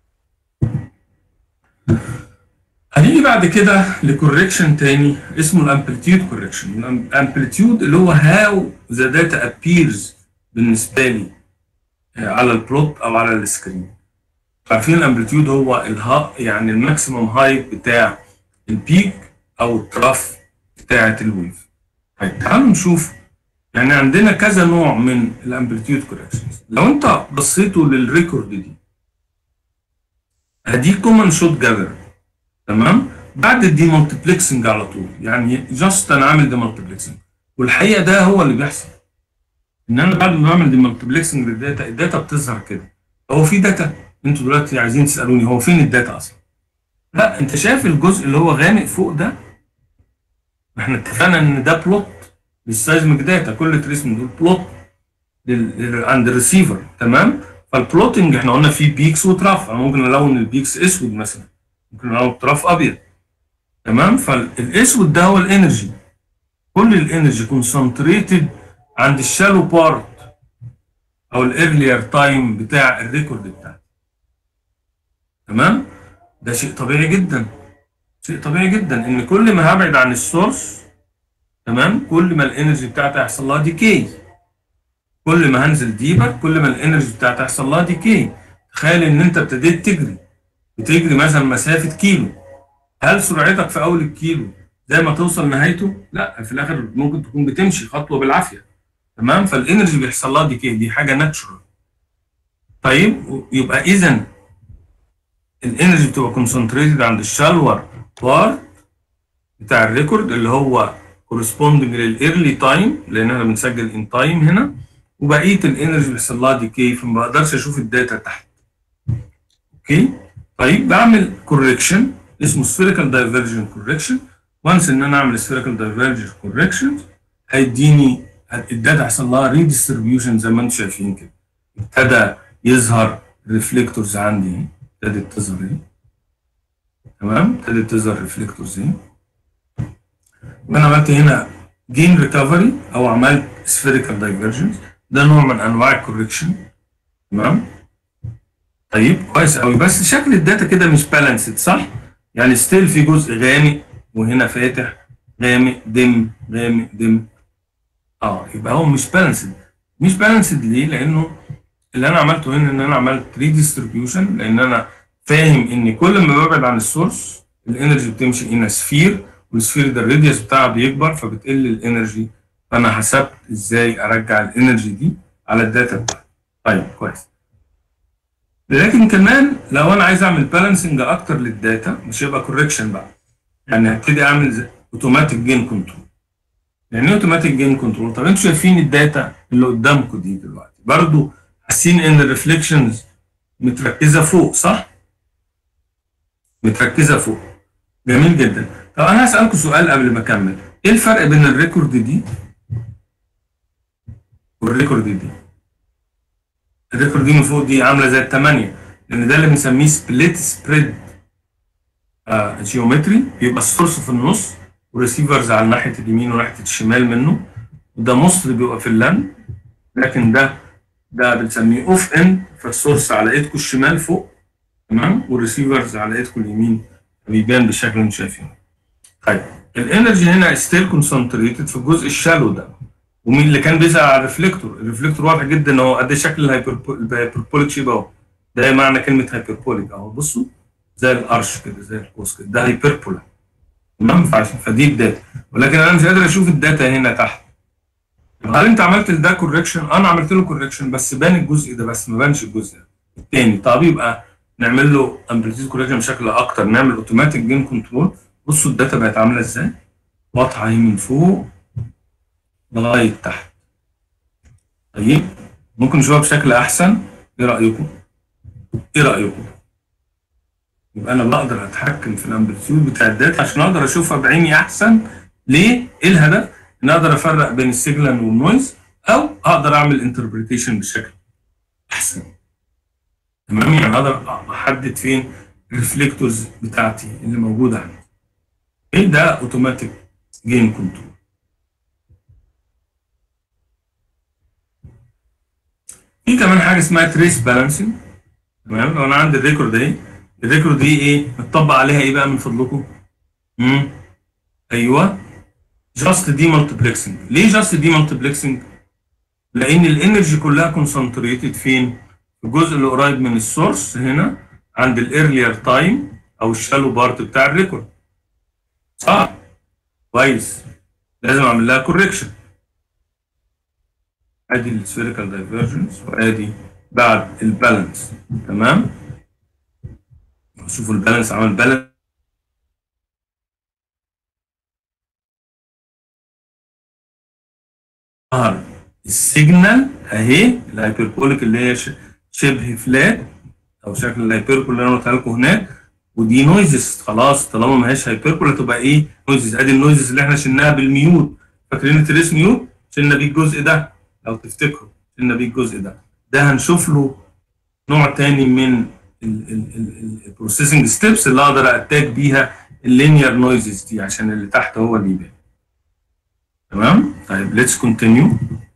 S1: هنيجي بعد كده لكوركشن تاني اسمه الامبليتيود كوركشن. الامبليتيود اللي هو هاو ذا داتا ابيرز بالنسبه لي على البلوت او على السكرين. عارفين الامبليتيود هو يعني الماكسيمم هايت بتاع البيك او التراف بتاعه الويف. طيب تعالوا نشوف، يعني عندنا كذا نوع من الامبليتيود كوركشنز. لو انت بصيتوا للريكورد دي كومن شوت جاذر، تمام، بعد الدي مالتيبلكسنج على طول، يعني جاست انا عامل دي مالتيبلكسنج، والحقيقه ده هو اللي بيحصل ان انا بعد ما بعمل دي مالتيبلكسنج للداتا الداتا بتظهر كده. هو في داتا؟ انتوا دلوقتي عايزين تسالوني هو فين الداتا اصلا؟ لا، انت شايف الجزء اللي هو غامق فوق ده؟ احنا اتفقنا ان ده بلوت للسايزميك داتا، كل تريس من دول بلوت عند الريسيفر. تمام، فالبلوتنج احنا قلنا فيه بيكس وتراف، انا ممكن الون البيكس اسود مثلا، ممكن الون التراف ابيض. تمام، فالاسود ده هو الانرجي، كل الانرجي كونسنتريتد عند الشالو بارت او الايرلير تايم بتاع الريكورد بتاعتي. تمام، ده شيء طبيعي جدا، شيء طبيعي جدا ان كل ما هبعد عن السورس، تمام، كل ما الانرجي بتاعتي هيحصل لها ديكي. كل ما هنزل ديبر كل ما الانرجي بتاعتي هيحصل لها ديكي. تخيل ان انت ابتديت بتجري مثلا مسافه كيلو، هل سرعتك في اول الكيلو زي ما توصل نهايته؟ لا، في الاخر ممكن تكون بتمشي خطوه بالعافيه. تمام، فالانرجي بيحصل لها ديكي، دي حاجه ناتشورال. طيب يبقى اذا الانرجي بتبقى كونسنتريتد عند الشالور بارت بتاع الريكورد اللي هو كورسبوندنج للايرلي تايم، لان احنا بنسجل ان تايم هنا، وبقيه الانرجي بيحصل لها ديكي، فما بقدرش اشوف الداتا تحت. اوكي، طيب بعمل كوركشن اسمه سفيريكال دايفرجن كوركشن. وانس ان انا اعمل سفيريكال دايفرجن كوركشن هيديني الداتا هيحصل لها ريديستريبيوشن زي ما انتم شايفين كده. ابتدى يظهر ريفليكتورز عندي، ابتدت تظهر اهي. تمام، ابتدت تظهر ريفليكتورز اهي. وانا عملت هنا جين ريكفري او عملت سفيريكال دايفرجنس، ده نوع من انواع الكوركشن. تمام، طيب كويس قوي، بس شكل الداتا كده مش بالانسد، صح؟ يعني ستيل في جزء غامق وهنا فاتح، غامق دم غامق دم. يبقى هو مش بالانسد. مش بالانسد ليه؟ لانه اللي انا عملته هنا ان انا عملت ريديستريبيوشن، لان انا فاهم ان كل ما ببعد عن السورس الانرجي بتمشي ان سفير، والسفير ده الراديوس بتاعها بيكبر فبتقل الانرجي. فانا حسبت ازاي ارجع الانرجي دي على الداتا بتاعتي. طيب كويس. لكن كمان لو انا عايز اعمل بالانسنج اكتر للداتا، مش هيبقى كوركشن بقى، يعني هبتدي اعمل اوتوماتيك جين كنترول. يعني ايه اوتوماتيك جين كنترول؟ طب انتوا شايفين الداتا اللي قدامكم دي دلوقتي برضو حاسين ان الريفليكشنز متركزه فوق، صح؟ متركزه فوق. جميل جدا. طب انا هسالكم سؤال قبل ما اكمل، ايه الفرق بين الريكورد دي والريكورد دي؟ الريكورد دي من فوق دي عامله زي الثمانيه، لان ده اللي بنسميه سبليت سبريد جيومتري، بيبقى السورس في النص وريسيفرز على ناحيه اليمين وناحيه الشمال منه، وده مصر بيبقى في اللان. لكن ده بنسميه اوف اند، فالسورس على ايدكم الشمال فوق، تمام، والريسيفرز على ايدكم اليمين، بيبان بالشكل اللي انتم شايفينه. طيب الانرجي هنا ستيل كونسنتريتد في الجزء الشالو ده. ومين اللي كان بيسأل على الريفليكتور؟ الريفليكتور واضح جدا ان هو قد شكل الهايبربوليك شيب اهو. ده معنى كلمه هايبربوليك اهو، بصوا زي القرش كده، زي القوس كده، ده هايبربولا، تمام. فدي الداتا، ولكن انا مش قادر اشوف الداتا هنا تحت. هل انت عملت لده كوركشن؟ انا عملت له كوركشن بس بان الجزء ده بس، ما بانش الجزء الثاني. طب يبقى نعمل له امبليتيود كوركشن بشكل اكتر، نعمل اوتوماتيك جين كنترول. بصوا الداتا بقت عامله ازاي، واضحه اهي من فوق لغايه تحت. طيب ممكن نشوفها بشكل احسن، ايه رايكم؟ ايه رايكم؟ يبقى انا بقدر اتحكم في الامبليتيود بتاع الداتا عشان اقدر اشوفها بعيني احسن. ليه؟ ايه الهدف؟ ان اقدر افرق بين السيجنال والنويز، او اقدر اعمل انتربريتيشن بشكل احسن، تمام. يعني اقدر احدد فين الريفليكتورز بتاعتي اللي موجوده عندي. ايه ده؟ اوتوماتيك جين كنترول. في كمان حاجه اسمها تريس بالانسنج، تمام. لو انا عندي الريكورد اهي، الريكورد دي ايه متطبق عليها ايه بقى من فضلكم؟ ايوه، جاست دي مالتبلكسنج. ليه جاست دي مالتبلكسنج؟ لان الانرجي كلها كونسنتريتد فين؟ في الجزء اللي قريب من السورس هنا عند الايرلير تايم او الشالو بارت بتاع الريكورد، صح؟ كويس. لازم اعمل لها كوركشن. ادي السفيريكال دايفرجنس وادي بعد البالانس، تمام. شوفوا البالانس، عمل بالانس السيجنال اهي، الهايبربوليك اللي هي شبه فلات او شكل الهايبربول اللي انا قلتها لكم هناك، ودي نويزز. خلاص طالما ما هياش هايبربول هتبقى ايه؟ نويزز. ادي النويزز اللي احنا شلناها بالميوت، فاكرين التريس ميوت؟ شلنا بيه الجزء ده لو تفتكروا، شلنا بيه الجزء ده. ده هنشوف له نوع تاني من البروسيسنج ستيبس اللي اقدر اتاك بيها اللينير نويزز دي، عشان اللي تحت هو اللي يبان، تمام. طيب ليتس كونتينيو.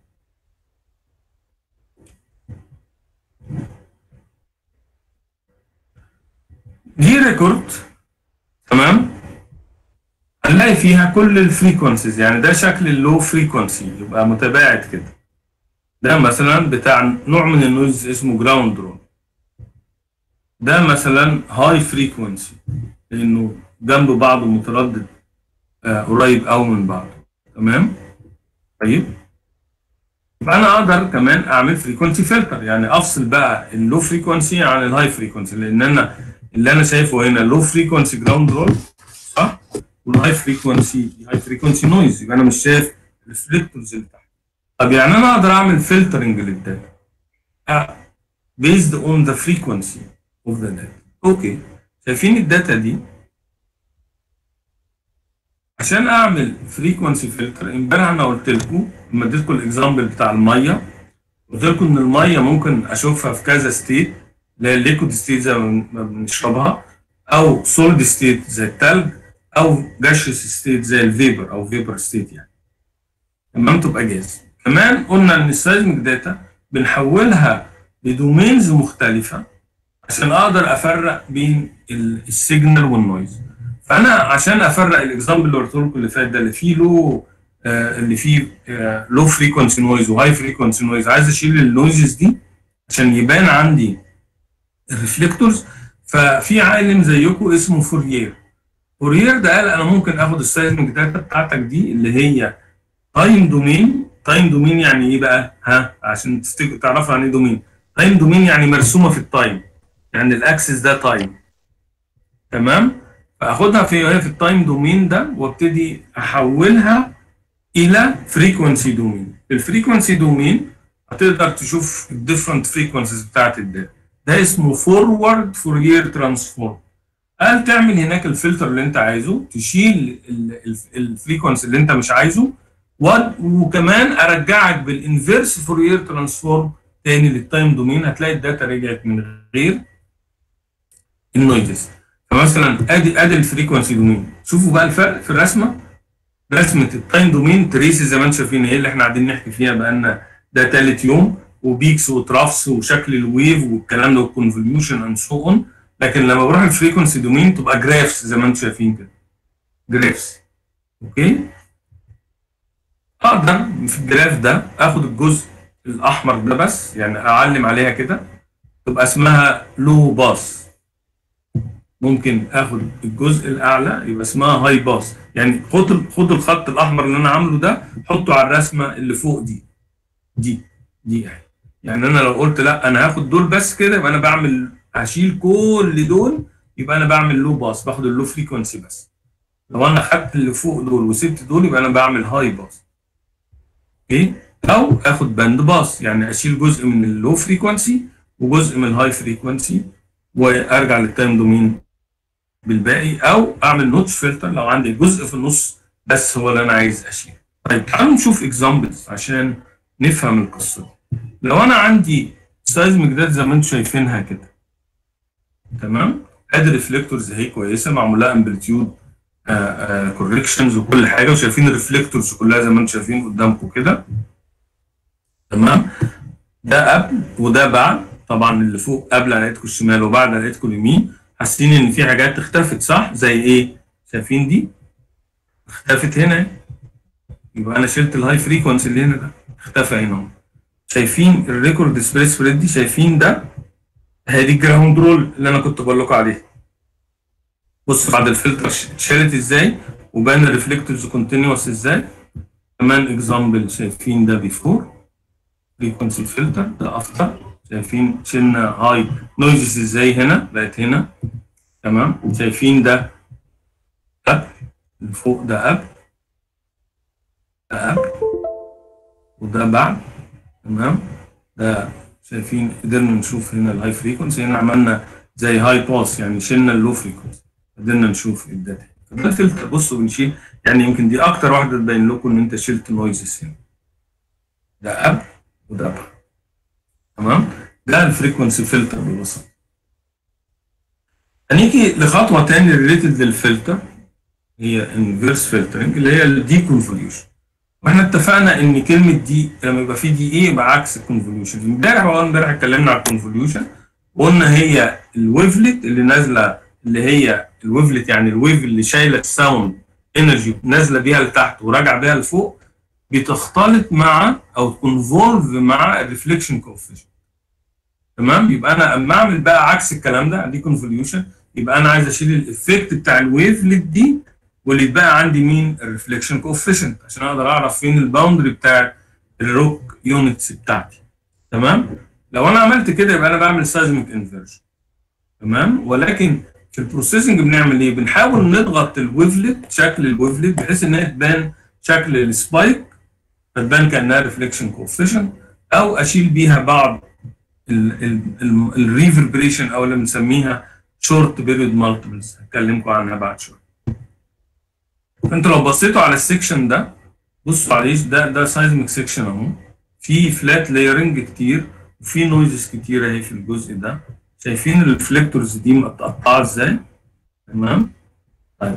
S1: دي ريكورد، تمام، هنلاقي فيها كل الفريكونسيز. يعني ده شكل اللو فريكونسي، يبقى متباعد كده. ده مثلا بتاع نوع من النويز اسمه جراوند رول. ده مثلا هاي فريكونسي لانه جنب بعضه متردد قريب قوي من بعضه، تمام. طيب يبقى انا اقدر كمان اعمل فريكونسي فلتر، يعني افصل بقى اللو فريكونسي عن الهاي فريكونسي، لان انا اللي انا شايفه هنا لو فريكونسي جراوند رول، صح؟ والهاي فريكونسي نويز، يبقى انا مش شايف الريفلكتورز اللي تحت. طب يعني انا اقدر اعمل فلترنج للداتا based on the frequency of the data. اوكي، شايفين الداتا دي؟ عشان اعمل فريكونسي فلتر، امبارح انا قلت لكم لما اديتكم الاكزامبل بتاع الميه، قلت لكم ان الميه ممكن اشوفها في كذا ستيت، اللي هي الليكويد ستيت زي ما بنشربها، او سوليد ستيت زي الثلج، او جاشيوس ستيت زي الفيبر او فيبر ستيت يعني، تمام، تبقى جاز. كمان قلنا ان السيزميك داتا بنحولها لدومينز مختلفه عشان اقدر افرق بين السيجنال والنويز. فانا عشان افرق الاكزامبل اللي قلت لكم اللي فات ده اللي فيه له اللي فيه لو فريكونسي نويز وهاي فريكونسي نويز، عايز اشيل النويزز دي عشان يبان عندي الريفلكتورز. ففي عالم زيكم اسمه فورير. فورير ده قال انا ممكن اخد السايزميك داتا بتاعتك دي اللي هي تايم دومين. تايم دومين يعني ايه بقى؟ عشان تعرفوا يعني ايه دومين. تايم دومين يعني مرسومه في التايم، يعني الاكسس ده تايم. تمام؟ فاخدها في التايم دومين ده وابتدي احولها الى فريكونسي دومين. الفريكونسي دومين هتقدر تشوف الديفرنت فريكونسيز بتاعت الداتا. ده اسمه فورورد فورير ترانسفورم. قال تعمل هناك الفلتر اللي انت عايزه، تشيل الفريكونسي اللي انت مش عايزه، وكمان ارجعك بالانفيرس فورير ترانسفورم تاني للتايم دومين. هتلاقي الداتا رجعت من غير النويزز. فمثلا ادي الفريكونسي دومين. شوفوا بقى الفرق في الرسمه. رسمه التايم دومين تريسي زي ما انتم شايفين، هي اللي احنا قاعدين نحكي فيها بقالنا ده ثالث يوم، وبيكس وترافس وشكل الويف والكلام ده والكونفوليوشن اند سو اون. لكن لما بروح الفريكونسي دومين تبقى جرافس زي ما انتم شايفين كده، جرافس. اوكي، اقدر في الجراف ده اخد الجزء الاحمر ده بس، يعني اعلم عليها كده تبقى اسمها لو باس. ممكن اخد الجزء الاعلى يبقى اسمها هاي باس. يعني خد الخط الاحمر اللي انا عامله ده حطه على الرسمه اللي فوق دي يعني انا لو قلت لا انا هاخد دول بس كده يبقى انا هشيل كل دول، يبقى انا بعمل لو باس، باخد اللو فريكونسي بس. لو انا خدت اللي فوق دول وسبت دول يبقى انا بعمل هاي باس. اوكي، او اخد باند باس، يعني اشيل جزء من اللو فريكونسي وجزء من الهاي فريكونسي وارجع للتايم دومين بالباقي، او اعمل نوتش فلتر لو عندي جزء في النص بس هو اللي انا عايز اشيله. طيب تعالوا نشوف اكزامبلز عشان نفهم القصه دي. لو انا عندي سايزميك داتا زي ما انتم شايفينها كده، تمام؟ ادي ريفلكتورز اهي كويسه معمول لها امبليتيود كوركشنز وكل حاجه، وشايفين الريفلكتورز كلها زي ما انتم شايفين قدامكم كده، تمام؟ ده قبل وده بعد. طبعا اللي فوق قبل على ايدكم الشمال وبعد على ايدكم اليمين. حاسين ان في حاجات اختفت صح؟ زي ايه؟ شايفين دي؟ اختفت هنا، يبقى انا شلت الهاي فريكونسي اللي هنا ده، اختفى هنا اهو. شايفين الريكورد سبيس سبريد دي؟ شايفين ده؟ هي دي الجراوند رول اللي انا كنت بقول لكم عليها. بصوا بعد الفلتر اتشالت ازاي، وبان الريفلكتورز كونتينوس ازاي. كمان اكزامبل شايفين ده بيفور فريكونسي فلتر، ده افتر. شايفين شلنا هاي نويزز ازاي هنا بقت هنا، تمام؟ شايفين ده قبل، اللي فوق ده قبل، ده قبل وده بعد، تمام؟ ده شايفين قدرنا نشوف هنا الهاي فريكونسي، هنا عملنا زي هاي باس يعني شلنا اللو فريكونسي، قدرنا نشوف الداتا. ده فلتر. بصوا بنشيل، يعني يمكن دي اكتر واحده تبين لكم ان انت شلت نويزز هنا. ده قبل وده بعد، تمام؟ ده الفريكونسي فلتر ببساطه. هنيجي لخطوه ثانيه ريليتد للفلتر، هي انفيرس فلترنج اللي هي الدي كونفوليوشن. واحنا اتفقنا ان كلمه دي لما يبقى في دي ايه يبقى عكس الكونفوليوشن. امبارح اتكلمنا على الكونفوليوشن وقلنا هي الويفلت اللي نازله، اللي هي الويفلت يعني الويف اللي شايله الساوند انرجي نازله بيها لتحت وراجعه بيها لفوق، بتختلط مع او كونفولف مع الريفليكشن كوفيشنت، تمام؟ يبقى انا اما اعمل بقى عكس الكلام ده دي كونفوليوشن، يبقى انا عايز اشيل الافكت بتاع الويفلت دي، واللي يتبقى عندي مين؟ الريفليكشن كوفيشنت، عشان اقدر اعرف فين الباوندري بتاع الروك يونتس بتاعتي، تمام؟ لو انا عملت كده يبقى انا بعمل سايزميك انفيرجن، تمام؟ ولكن في البروسيسنج بنعمل ايه؟ بنحاول نضغط الويفلت، شكل الويفلت، بحيث انها تبان شكل السبايك فتبان كانها ريفليكشن كوفيشنت، او اشيل بيها بعض الريفربريشن او اللي بنسميها شورت بيريود مالتيبلز، هكلمكم عنها بعد شويه. فانتوا لو بصيتوا على السكشن ده، بصوا عليه، ده سايزميك سكشن اهو، في فلات لايرنج كتير وفي نويزز كتير اهي في الجزء ده. شايفين الريفلكتورز دي متقطعه ازاي؟ تمام؟ طيب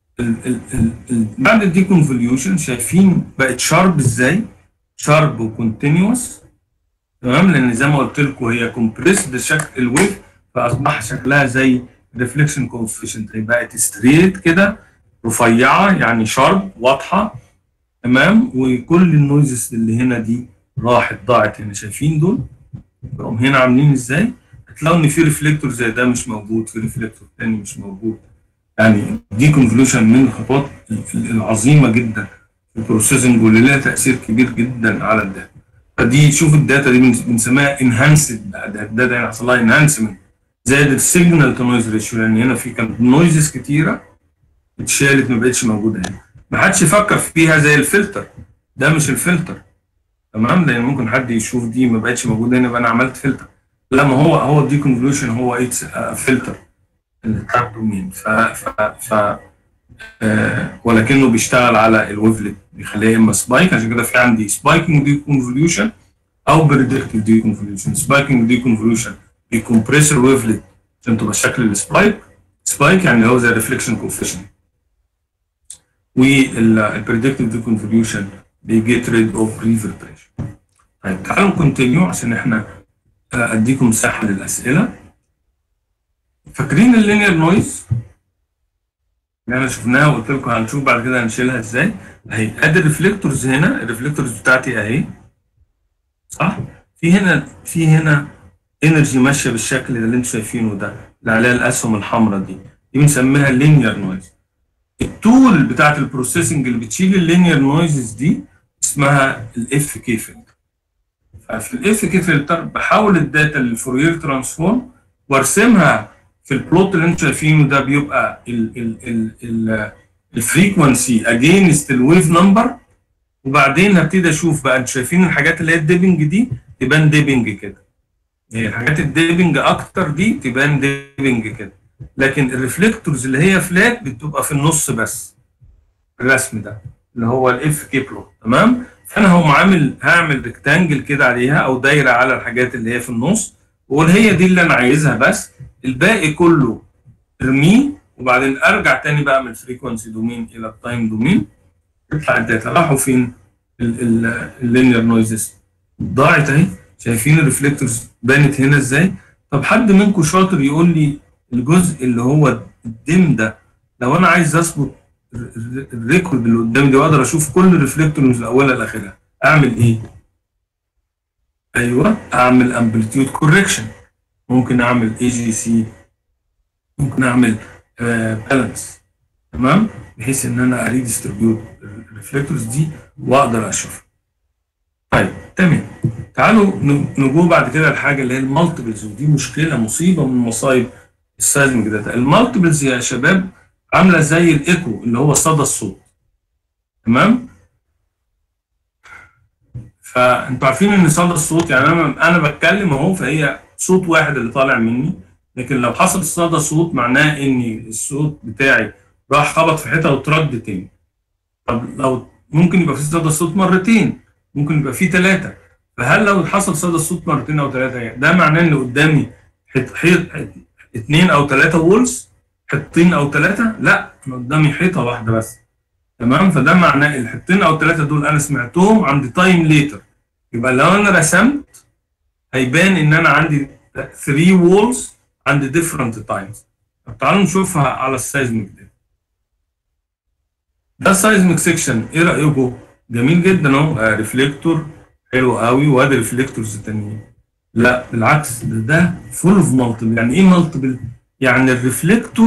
S1: بعد الدي كونفوليوشن شايفين بقت شارب ازاي؟ شارب وكونتينوس، تمام؟ لان زي ما قلت لكم هي كومبريسد شكل الويف، فاصبح شكلها زي ريفليكشن كوفيشنت، بقت ستريت كده رفيعه يعني شارب واضحه، تمام، وكل النويزز اللي هنا دي راحت ضاعت هنا. شايفين دول؟ هم هنا عاملين ازاي؟ هتلاقوا ان في ريفليكتور زي ده مش موجود، في ريفليكتور تاني مش موجود. يعني دي كونفوليوشن من الخطوات العظيمه جدا في البروسيسنج واللي لها تاثير كبير جدا على الداتا. فدي شوف الداتا دي بنسميها انهانسد، الداتا يعني حصل لها انهانسمنت، زائد السيجنال تو نويز ريشيو، لان هنا في كانت نويزز كتيره اتشالت ما بقتش موجوده هنا. ما حدش يفكر فيها زي الفلتر، ده مش الفلتر، تمام، لان ممكن حد يشوف دي ما بقتش موجوده هنا يبقى انا عملت فلتر. لا، ما هو دي كونفوليوشن، هو اتس فلتر التاب دومين. ولكنه بيشتغل على الويفلت، بيخليها اما سبايك. عشان كده في عندي سبايكنج دي كونفوليوشن او بريدكتيف دي كونفوليوشن. سبايكنج دي كونفوليوشن بيكمبريس الويفلت عشان تبقى شكل السبايك، سبايك يعني هو زي ريفليكشن كوفيشنت. والبريدكتيف دي كونفوليوشن بيجيت ريد اوف ريفربريشن. طيب تعالوا كونتينيو عشان احنا اديكم مساحه للاسئله. فاكرين اللينير نويز اللي احنا شفناها وقلت لكم هنشوف بعد كده هنشيلها ازاي؟ اهي ادي الريفليكتورز هنا، الريفليكتورز بتاعتي اهي، صح؟ في هنا انرجي ماشيه بالشكل اللي انتم شايفينه ده، اللي عليها الاسهم الحمراء دي بنسميها اللينير نويز. التول بتاعت البروسيسنج اللي بتشيل اللينير نويزز دي اسمها الاف كي فلتر. ففي الاف كي فلتر بحول الداتا للفورير ترانسفورم وارسمها في البلوت اللي انتم شايفينه ده، بيبقى الفريكونسي اجينست الويف نمبر، وبعدين هبتدي اشوف بقى. انتم شايفين الحاجات اللي هي الديبنج دي تبان ديبنج كده، هي الحاجات الديبنج اكتر دي تبان ديبنج كده، لكن الريفليكتورز اللي هي فلات بتبقى في النص بس. الرسم ده اللي هو الاف كي بلوت، تمام. فانا هعمل ريكتانجل كده عليها او دايره على الحاجات اللي هي في النص، واقول هي دي اللي انا عايزها، بس الباقي كله ارميه، وبعدين ارجع تاني بقى من الفريكونسي دومين الى التايم دومين. يطلع الداتا راحوا فين؟ اللينير نويزز ضاعت اهي. شايفين الريفليكتورز بانت هنا ازاي؟ طب حد منكم شاطر يقول لي الجزء اللي هو الدم ده، لو انا عايز اظبط الريكورد اللي قدامي دي واقدر اشوف كل الريفليكتور من اولها لاخرها، اعمل ايه؟ ايوه، اعمل امبليتيود كوركشن، ممكن اعمل اي جي سي، ممكن اعمل بالانس، تمام، بحيث ان انا اريديستريبيوت الريفليكتورز دي واقدر اشوفها. طيب تمام، تعالوا نجو بعد كده الحاجه اللي هي المالتيبلز، ودي مشكله مصيبه من مصايب السايزميك داتا. المالتيبلز يا شباب عامله زي الايكو اللي هو صدى الصوت، تمام. فانتوا عارفين ان صدى الصوت يعني انا بتكلم اهو، فهي صوت واحد اللي طالع مني، لكن لو حصل صدى صوت معناه ان الصوت بتاعي راح خبط في حته وترد تاني. طب لو ممكن يبقى في صدى صوت مرتين، ممكن يبقى في ثلاثه، فهل لو حصل صدى صوت مرتين او ثلاثه ده معناه ان قدامي اثنين او ثلاثه وولز، حطين او ثلاثه؟ لا، انا قدامي حيطه واحده بس، تمام. فده معناه الحطين او ثلاثه دول انا سمعتهم عند تايم ليتر، يبقى لو انا رسمت هيبان ان انا عندي 3 وولز عند ديفرنت تايمز. طب تعالوا نشوفها على السايزميك ده السايزميك سيكشن، ايه رايكم؟ جميل جدا اهو، ريفليكتور حلو قوي، وادي ريفليكتورز تانيين. لا بالعكس، ده فول اوف مالتيبل. يعني ايه مالتيبل؟ يعني الريفليكتور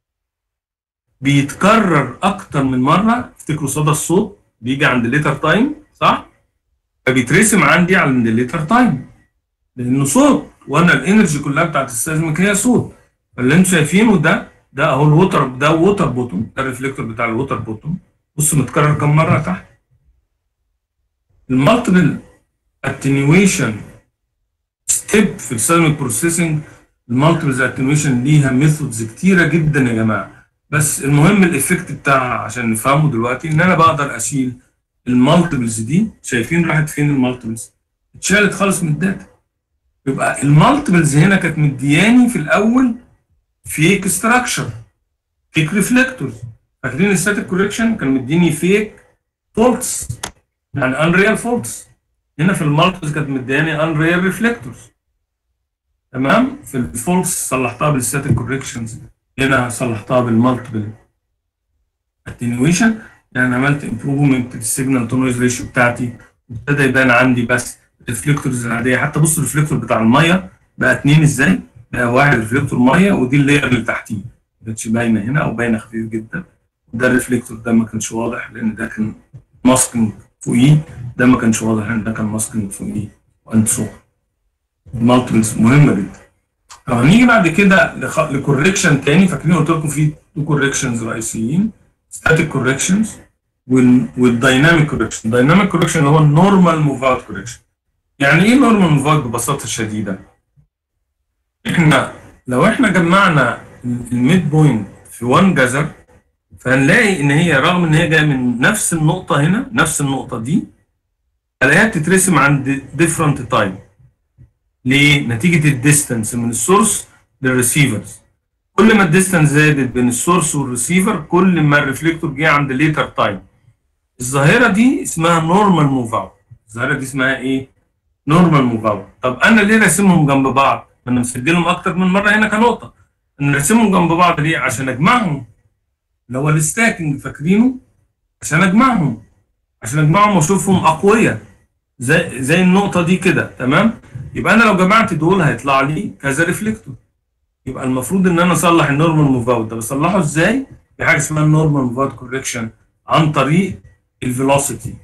S1: بيتكرر اكتر من مره. افتكروا صدى الصوت بيجي عند الليتر تايم، صح؟ فبيترسم عندي عند الليتر تايم لانه صوت، وانا الانرجي كلها بتاعت السيزميك هي صوت. فاللي انتم شايفينه ده اهو الووتر، ده ووتر بوتوم، ده الريفليكتور بتاع الووتر بوتوم. بص متكرر كم مره تحت. المالتيبل اتنيويشن ستيب في السيزميك بروسيسنج، المالتيبل اتنيويشن ليها ميثودز كتيره جدا يا جماعه، بس المهم الايفكت بتاعها عشان نفهمه دلوقتي ان انا بقدر اشيل المالتيبلز دي. شايفين راحت فين المالتيبلز؟ اتشالت خالص من الداتا. يبقى المالتيبلز هنا كانت مدياني في الاول فيك ستراكشر، فيك ريفليكتورز. فاكرين الستاتيك كوركشن كان مديني فيك فولتس، يعني انريال فولتس. هنا في المالتيبلز كانت مدياني انريال ريفليكتورز، تمام. في الفولتس صلحتها بالستاتيك كوركشنز، هنا صلحتها بالمالتيبل اتنيويشن. يعني عملت امبروفمنت للسيجنال تو نويز ريشيو بتاعتي، وابتدى يبان عندي بس الريفلكتورز العاديه. حتى بص الريفلكتور بتاع الميه بقى 2 ازاي؟ بقى واحد ريفلكتور ميه ودي اللاير اللي تحتيه ما كانتش باينه هنا او باينه خفيف جدا. ده الريفلكتور ده ما كانش واضح لان ده كان ماسكنج فوقيه، ده ما كانش واضح لان ده كان ماسكنج فوقيه، واند سو المالتيبلز مهمه جدا. طب هنيجي بعد كده لكوركشن تاني. فاكرين قلت لكم في تو كوركشنز رئيسيين، ستاتيك كوركشنز والدايناميك كوركشن. الدايناميك كوركشن اللي هو النورمال موف اوت كوركشن. يعني ايه نورمال موف اوت ببساطه شديده؟ احنا لو احنا جمعنا الميد بوينت في 1 جذر فهنلاقي ان هي رغم ان هي جايه من نفس النقطه هنا، نفس النقطه دي، الاقيها بتترسم عند ديفرنت تايم. ليه؟ نتيجه الديستانس من السورس للريسيفرز. كل ما الديستانس زادت بين السورس والريسيفر كل ما الريفليكتور جه عند ليتر تايم. الظاهره دي اسمها نورمال موف اوت. الظاهره دي اسمها ايه؟ نورمال موف اوت. طب انا ليه راسمهم جنب بعض؟ انا مسجلهم اكتر من مره هنا كنقطه. انا راسمهم جنب بعض ليه؟ عشان اجمعهم، اللي هو الستاكينج، فاكرينه؟ عشان اجمعهم واشوفهم اقوياء زي النقطه دي كده، تمام؟ يبقى انا لو جمعت دول هيطلع لي كذا ريفليكتور. يبقى المفروض ان انا اصلح النورمال موف اوت ده. بصلحه ازاي؟ بحاجه اسمها النورمال موف اوت كوركشن، عن طريق الفيلوسيتي.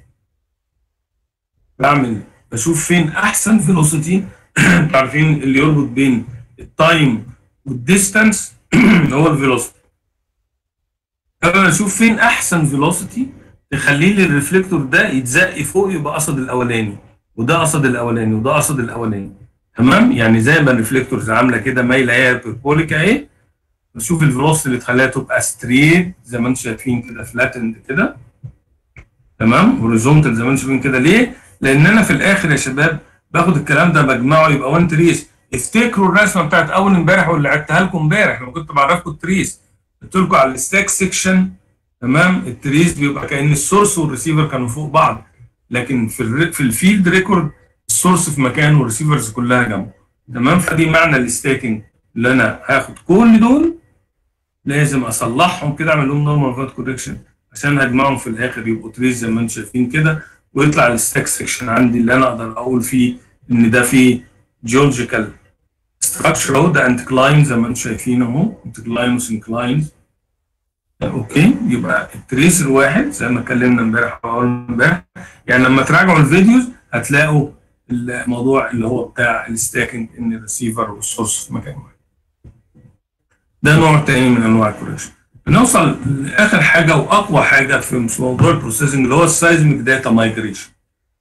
S1: بشوف فين احسن فيلوسيتي. عارفين اللي يربط بين التايم والديستانس هو الفيلوسيتي. انا اشوف فين احسن فيلوسيتي تخلي لي الريفليكتور ده يتزق فوق، يبقى قصد الاولاني، وده قصد الاولاني، وده قصد الاولاني، تمام؟ يعني زي ما الريفليكتورز عامله كده مايله هي بيربوليك اهي، بشوف الفيلوسيتي اللي تخليها تبقى ستريت زي ما انتم شايفين كده، فلاتند كده، تمام؟ هوريزونتال زي ما انتم شايفين كده. ليه؟ لان انا في الاخر يا شباب باخد الكلام ده بجمعه يبقى 1 تريس. افتكروا الرسمه بتاعت اول امبارح واللي عدتها لكم امبارح لما كنت بعرفكم التريس، قلت لكم على الستاك سيكشن، تمام؟ التريس بيبقى كأن السورس والريسيفر كانوا فوق بعض، لكن في الفيلد ريكورد السورس في مكان والريسيفرز كلها جنبه، تمام؟ فدي معنى الستاكينج، اللي انا هاخد كل دول لازم اصلحهم كده، اعمل لهم نورمال فات كوركشن عشان اجمعهم في الاخر يبقوا تريس زي ما انتم شايفين كده، ويطلع الستاك سيكشن عندي اللي انا اقدر اقول فيه ان ده فيه جيولوجيكال ستراكشر اهو، ده انتكلاين زي ما انتم شايفين اهو، انتكلاين وسنكلاينز. اوكي، يبقى التريس الواحد زي ما اتكلمنا امبارح، يعني لما تراجعوا الفيديوز هتلاقوا الموضوع اللي هو بتاع الستاكينج، ان الريسيفر والسورس في مكان واحد. ده نوع تاني من انواع الكوركشن. بنوصل لاخر حاجه واقوى حاجه في موضوع البروسيسنج اللي هو السايزميك داتا مايجريشن.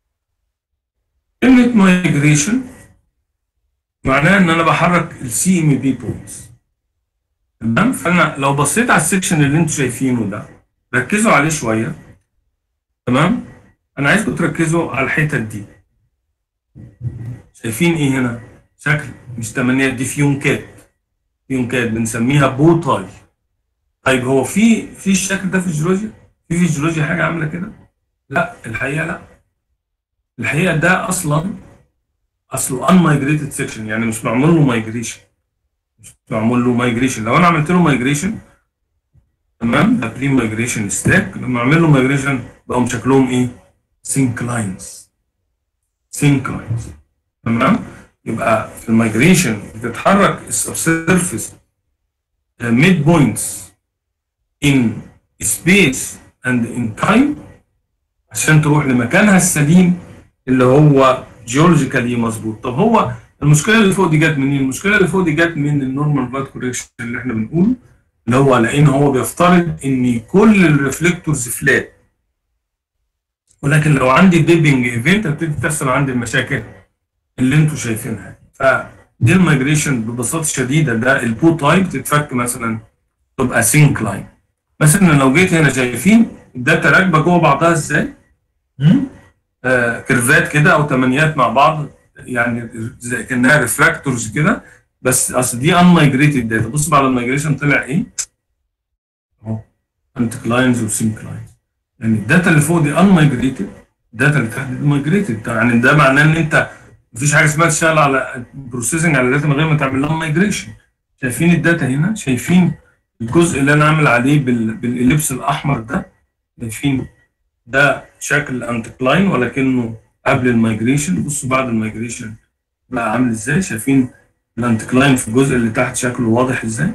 S1: كلمه مايجريشن معناها ان انا بحرك السي ام بي بوينتس، تمام؟ فانا لو بصيت على السكشن اللي انتم شايفينه ده ركزوا عليه شويه، تمام؟ انا عايزكم تركزوا على الحتت دي. شايفين ايه هنا؟ شكل مش تمانيات، دي فيونكات بنسميها بوتاي. طيب هو في الشكل ده في الجيولوجيا؟ في الجيولوجيا حاجه عامله كده؟ لا، الحقيقه لا. الحقيقه ده اصله ان مايجريتد سيكشن، يعني مش معمول له مايجريشن. لو انا عملت له مايجريشن، تمام، ده بري مايجريشن ستاك، لما اعمل له مايجريشن بقوا شكلهم ايه؟ سينكلاينز، تمام؟ يبقى في المايجريشن بتتحرك السبسيرفيس ميد بوينتس ان سبيس اند ان تايم عشان تروح لمكانها السليم اللي هو جيولوجيكالي مظبوط. طب هو المشكله اللي فوق دي جت منين؟ المشكله اللي فوق دي جت من النورمال فات كوركشن اللي احنا بنقوله، اللي هو لان هو بيفترض ان كل الريفليكتورز فلات، ولكن لو عندي ديبنج ايفنت هتبتدي تحصل عندي المشاكل اللي انتم شايفينها. فدي المايجريشن ببساطه شديده، ده البو تايب تتفك مثلا تبقى سينكلاين. مثلا لو جيت هنا شايفين الداتا راكبه جوه بعضها ازاي؟ كيرفات كده او تمانيات مع بعض، يعني زي كانها ريفراكتورز كده، بس اصل دي ان مايجريتد داتا. بص على المايجريشن طلع ايه؟ اهو انتكلاينز وسينكلاينز. يعني الداتا اللي فوق دي ان مايجريتد، الداتا اللي تحت دي مايجريتد، يعني ده معناه ان انت مفيش حاجه اسمها تشتغل على بروسيسنج على الداتا من غير ما تعمل لها مايجريشن. شايفين الداتا هنا؟ شايفين الجزء اللي انا عامل عليه بالاليبس الاحمر ده؟ شايفين ده شكل انتكلاين ولكنه قبل المايجريشن. بصوا بعد المايجريشن بقى عامل ازاي. شايفين الانتكلاين في الجزء اللي تحت شكله واضح ازاي.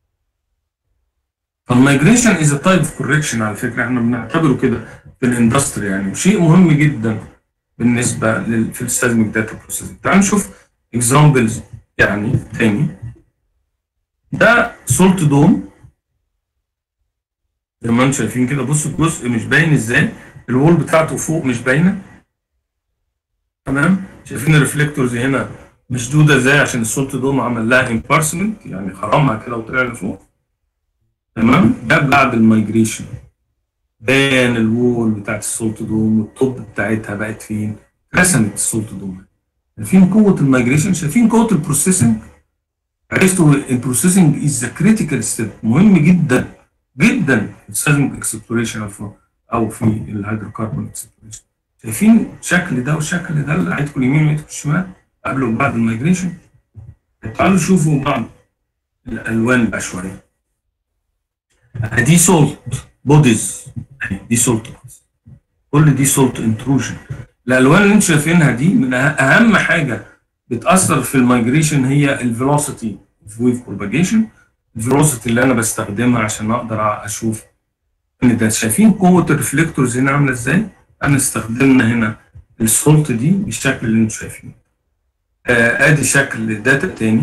S1: فالمايجريشن از تايب اوف كوركشن على فكره، احنا بنعتبره كده في الاندستري يعني، وشيء مهم جدا بالنسبه في السيزميك داتا بروسيسنج. تعالوا نشوف اكزامبلز يعني تاني. ده سولت دوم زي ما انتم شايفين كده. بصوا الجزء مش باين ازاي، الوول بتاعته فوق مش باينه. تمام. شايفين الريفليكتورز هنا مشدوده ازاي عشان السولت دوم عمل لها امبارسمنت، يعني خرمها كده وطلع لفوق. تمام. ده بعد المايجريشن بان الوول بتاعت السولت دوم والطب بتاعتها بقت فين؟ رسمت السولت دوم. شايفين قوه المايجريشن، شايفين قوه البروسيسنج. عرفتوا البروسيسنج از ذا كريتيكال ستيب، مهم جدا جدا في السيزميك اكسبلوريشن او في الهيدروكربون اكسبلوريشن. شايفين الشكل ده والشكل ده اللي عيدكم اليمين وعيدكم الشمال قبل وبعد المايجريشن. تعالوا شوفوا بعض الالوان بقى شويه. دي سولت بوديز، دي سولت بوديز، كل دي سولت انتروجن. الالوان اللي انتم شايفينها دي من اهم حاجه بتاثر في المايجريشن هي الفيلوسيتي اوف ويف بروباجيشن. الفيلوسيتي اللي انا بستخدمها عشان اقدر اشوف ان ده. شايفين قوه الريفليكتورز هنا عامله ازاي؟ انا استخدمنا هنا السولت دي بالشكل اللي انتم شايفينه. ادي شكل داتا تاني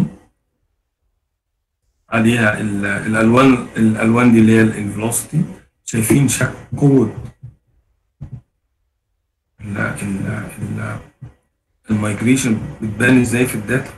S1: عليها الالوان دي اللي هي الفيلوسيتي. شايفين شكل قوه المايجريشن بتبان ازاي في الداتا.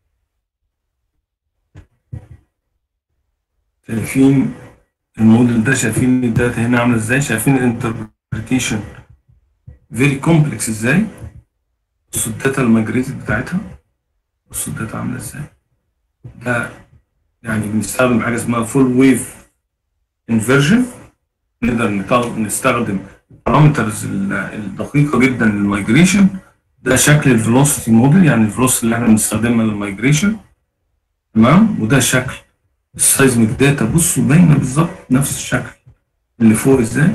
S1: شايفين الموديل ده، شايفين الداتا هنا عامله ازاي، شايفين الانتربريتيشن فيري كومبلكس ازاي. بصوا الداتا المايجريتد بتاعتها، بصوا الداتا عامله ازاي. ده يعني بنستخدم حاجه اسمها فول ويف انفرجن، نقدر نستخدم البارامترز الدقيقه جدا للمايجريشن. ده شكل الفيلوسيتي موديل، يعني الفيلوسيتي اللي احنا بنستخدمها للمايجريشن. تمام. وده شكل السايزميك داتا، بصوا باينه بالظبط نفس الشكل اللي فوق ازاي.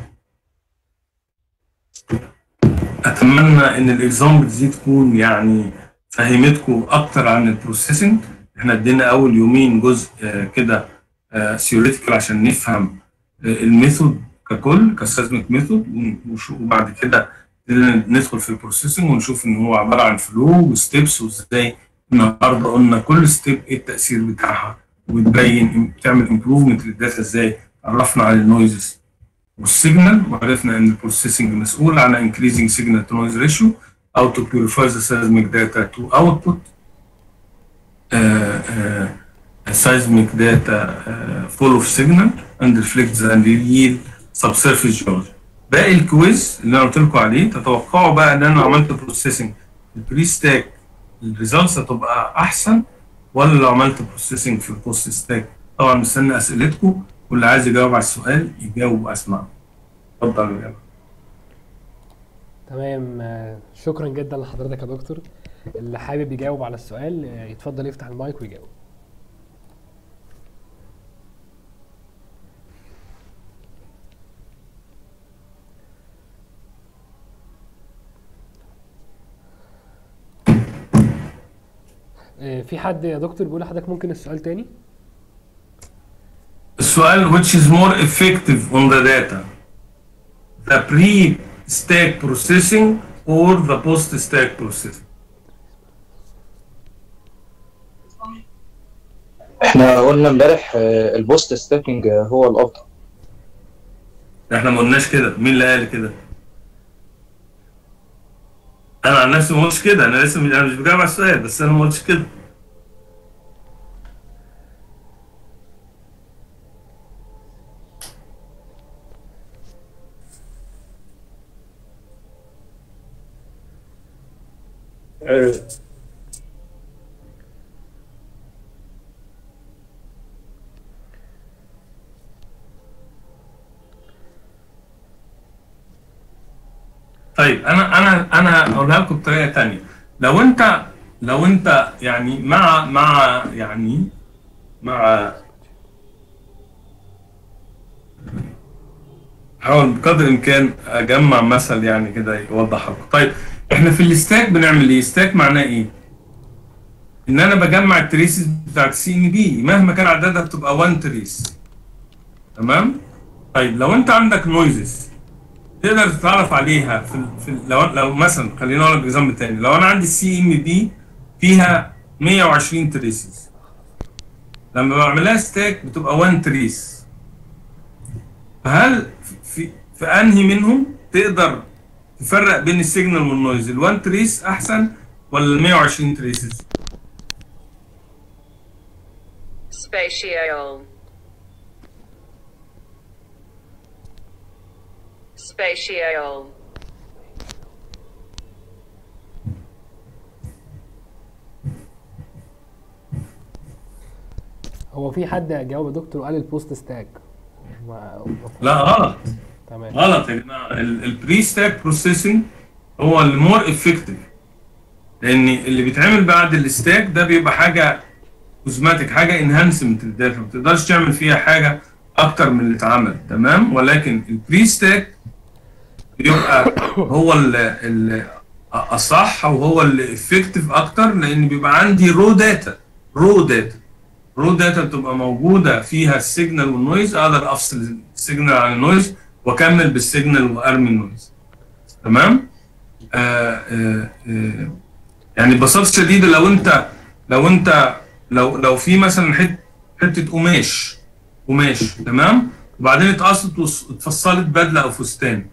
S1: اتمنى ان الاكزامبلز دي تكون يعني فهمتكم اكتر عن البروسيسنج. احنا ادينا اول يومين جزء كده ثيوريتيكال عشان نفهم الميثود ككل كسيزميك ميثود، وبعد كده ندخل في البروسيسنج ونشوف ان هو عباره عن فلو وستيبس، وازاي النهارده قلنا كل ستيب ايه التاثير بتاعها، وتبين بتعمل امبروفمنت للداتا ازاي. عرفنا على النويزز والسيجنال، وعرفنا ان البروسيسنج مسؤول عن increasing signal to noise ratio او to purify the seismic data to output seismic data full of signal and reflects and yield subsurface geology. باقي الكويز اللي انا قلت لكم عليه تتوقعوا بقى ان انا عملت بروسيسنج البري ستاك الريزلتس هتبقى احسن، ولا لو عملت بروسيسنج في البوست ستاك. طبعا مستني اسئلتكم، واللي عايز يجاوب على السؤال يجاوب واسمعه. اتفضل يا.
S2: تمام. شكرا جدا لحضرتك يا دكتور. اللي حابب يجاوب على السؤال يتفضل يفتح المايك ويجاوب. في حد يا دكتور بيقول لحضرتك ممكن السؤال تاني؟
S1: السؤال which is more effective on the data, the pre-stack processing or the post-stack processing?
S3: احنا قلنا امبارح البوست ستاكينج هو الافضل.
S1: احنا ما قلناش كده، مين اللي قال كده؟ انا عن نفسي ما قلتش كده، انا مش بجاوب على السؤال، بس انا ما قلتش كده. طيب انا هقولها لكم بطريقه ثانيه. لو انت يعني مع احاول بقدر الامكان اجمع مثل يعني كده يوضح لكم. طيب احنا في الستاك بنعمل ايه؟ ستاك معناه ايه؟ ان انا بجمع التريسز بتاعت السي ام بي مهما كان عددها بتبقى 1 تريس. تمام؟ طيب لو انت عندك نويزز تقدر تتعرف عليها لو مثلا خلينا نقول اكزامبل تاني، لو انا عندي السي ام بي فيها 120 تريسز، لما بعملها ستاك بتبقى 1 تريس. فهل في انهي منهم تقدر تفرق بين السيجنال والنويز؟ ال1 تريس احسن ولا ال120 تريسز؟
S4: Spatial. Spatial.
S2: هو في حد جاوب يا دكتور وقال البوست ستاك.
S1: لا غلط.
S2: تمام.
S1: غلط يا جماعه. البري ستاك بروسيسنج هو المور افكتيف، لان اللي بيتعمل بعد الستاك ده بيبقى حاجه كوزماتيك، حاجه انهانسمنت للداتا، ما تقدرش تعمل فيها حاجه اكتر من اللي اتعمل. تمام. ولكن البري ستاك بيبقى هو الاصح وهو اللي افكتيف اكتر، لان بيبقى عندي رو داتا. رو داتا بتبقى موجوده فيها السيجنال والنويز، اقدر افصل السيجنال عن النويز واكمل بالسيجنال وارمي النويز. تمام. يعني ببساطه شديده لو في مثلا حته قماش تمام، وبعدين اتقصت واتفصلت بدله او فستان.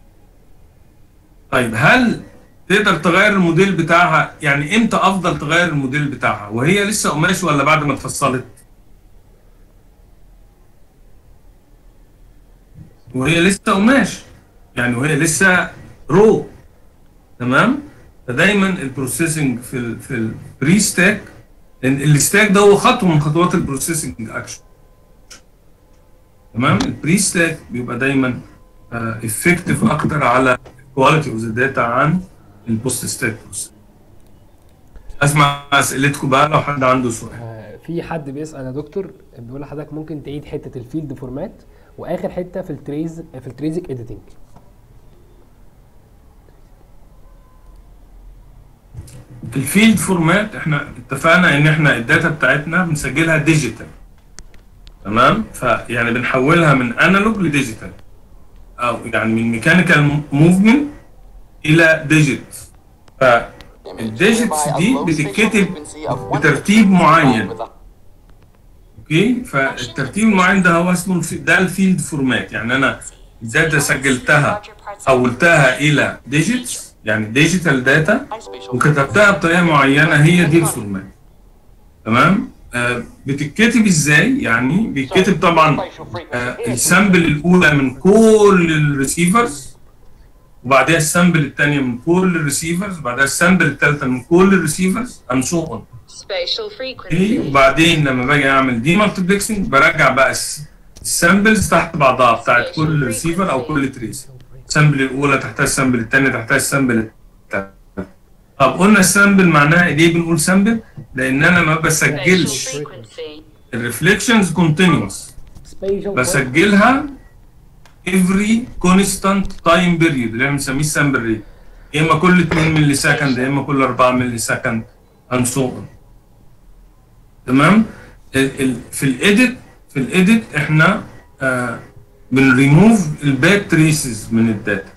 S1: طيب هل تقدر تغير الموديل بتاعها؟ يعني امتى افضل تغير الموديل بتاعها؟ وهي لسه قماش ولا بعد ما اتفصلت؟ وهي لسه قماش، يعني وهي لسه رو. تمام. فدايما البروسيسنج في البري ستاك، لان الستاك ده هو خطوه من خطوات البروسيسنج اكشن. تمام. البري ستاك بيبقى دايما افكتيف اكتر على الكواليتي اوف ذا داتا عن البوست ستاك بروسيس. اسمع اسئلتكم بقى لو حد عنده سؤال.
S2: في حد بيسال يا دكتور، بيقول لحضرتك ممكن تعيد حته الفيلد فورمات واخر حته في التريزك اديتنج.
S1: الفيلد فورمات احنا اتفقنا ان احنا الداتا بتاعتنا بنسجلها ديجيتال. تمام. فيعني بنحولها من انالوج لديجيتال، او يعني من ميكانيكال موفمنت الى ديجيت. فالديجيتس دي بتتكتب بترتيب معين. اوكي. فالترتيب المعين ده هو اسمه ده الفيلد فورمات. يعني انا الداتا سجلتها حولتها الى ديجيتس، يعني ديجيتال داتا، وكتبتها بطريقه معينه، هي دي الفورمات. تمام. بتتكتب ازاي؟ يعني بيتكتب طبعا السامبل الاولى من كل الريسيفرز، وبعدها السامبل الثانيه من كل الريسيفرز، وبعدها السامبل الثالثه من كل الريسيفرز and so on. وبعدين لما باجي اعمل دي مالتيبلكسنج برجع بقى السامبلز تحت بعضها بتاعت كل ريسيفر او كل تريس. السامبل الاولى تحتها السامبل الثانيه تحتها السامبل الثالثه. طب قلنا السامبل معناها ليه بنقول سامبل؟ لان انا ما بسجلش الريفليكشنز كونتينوس، بسجلها every constant time period اللي احنا بنسميه السامبل ريت، يا اما كل 2 مللي سكند يا اما كل 4 مللي سكند and so on. تمام. في الايديت احنا بنريموف الباك تريسز من الداتا.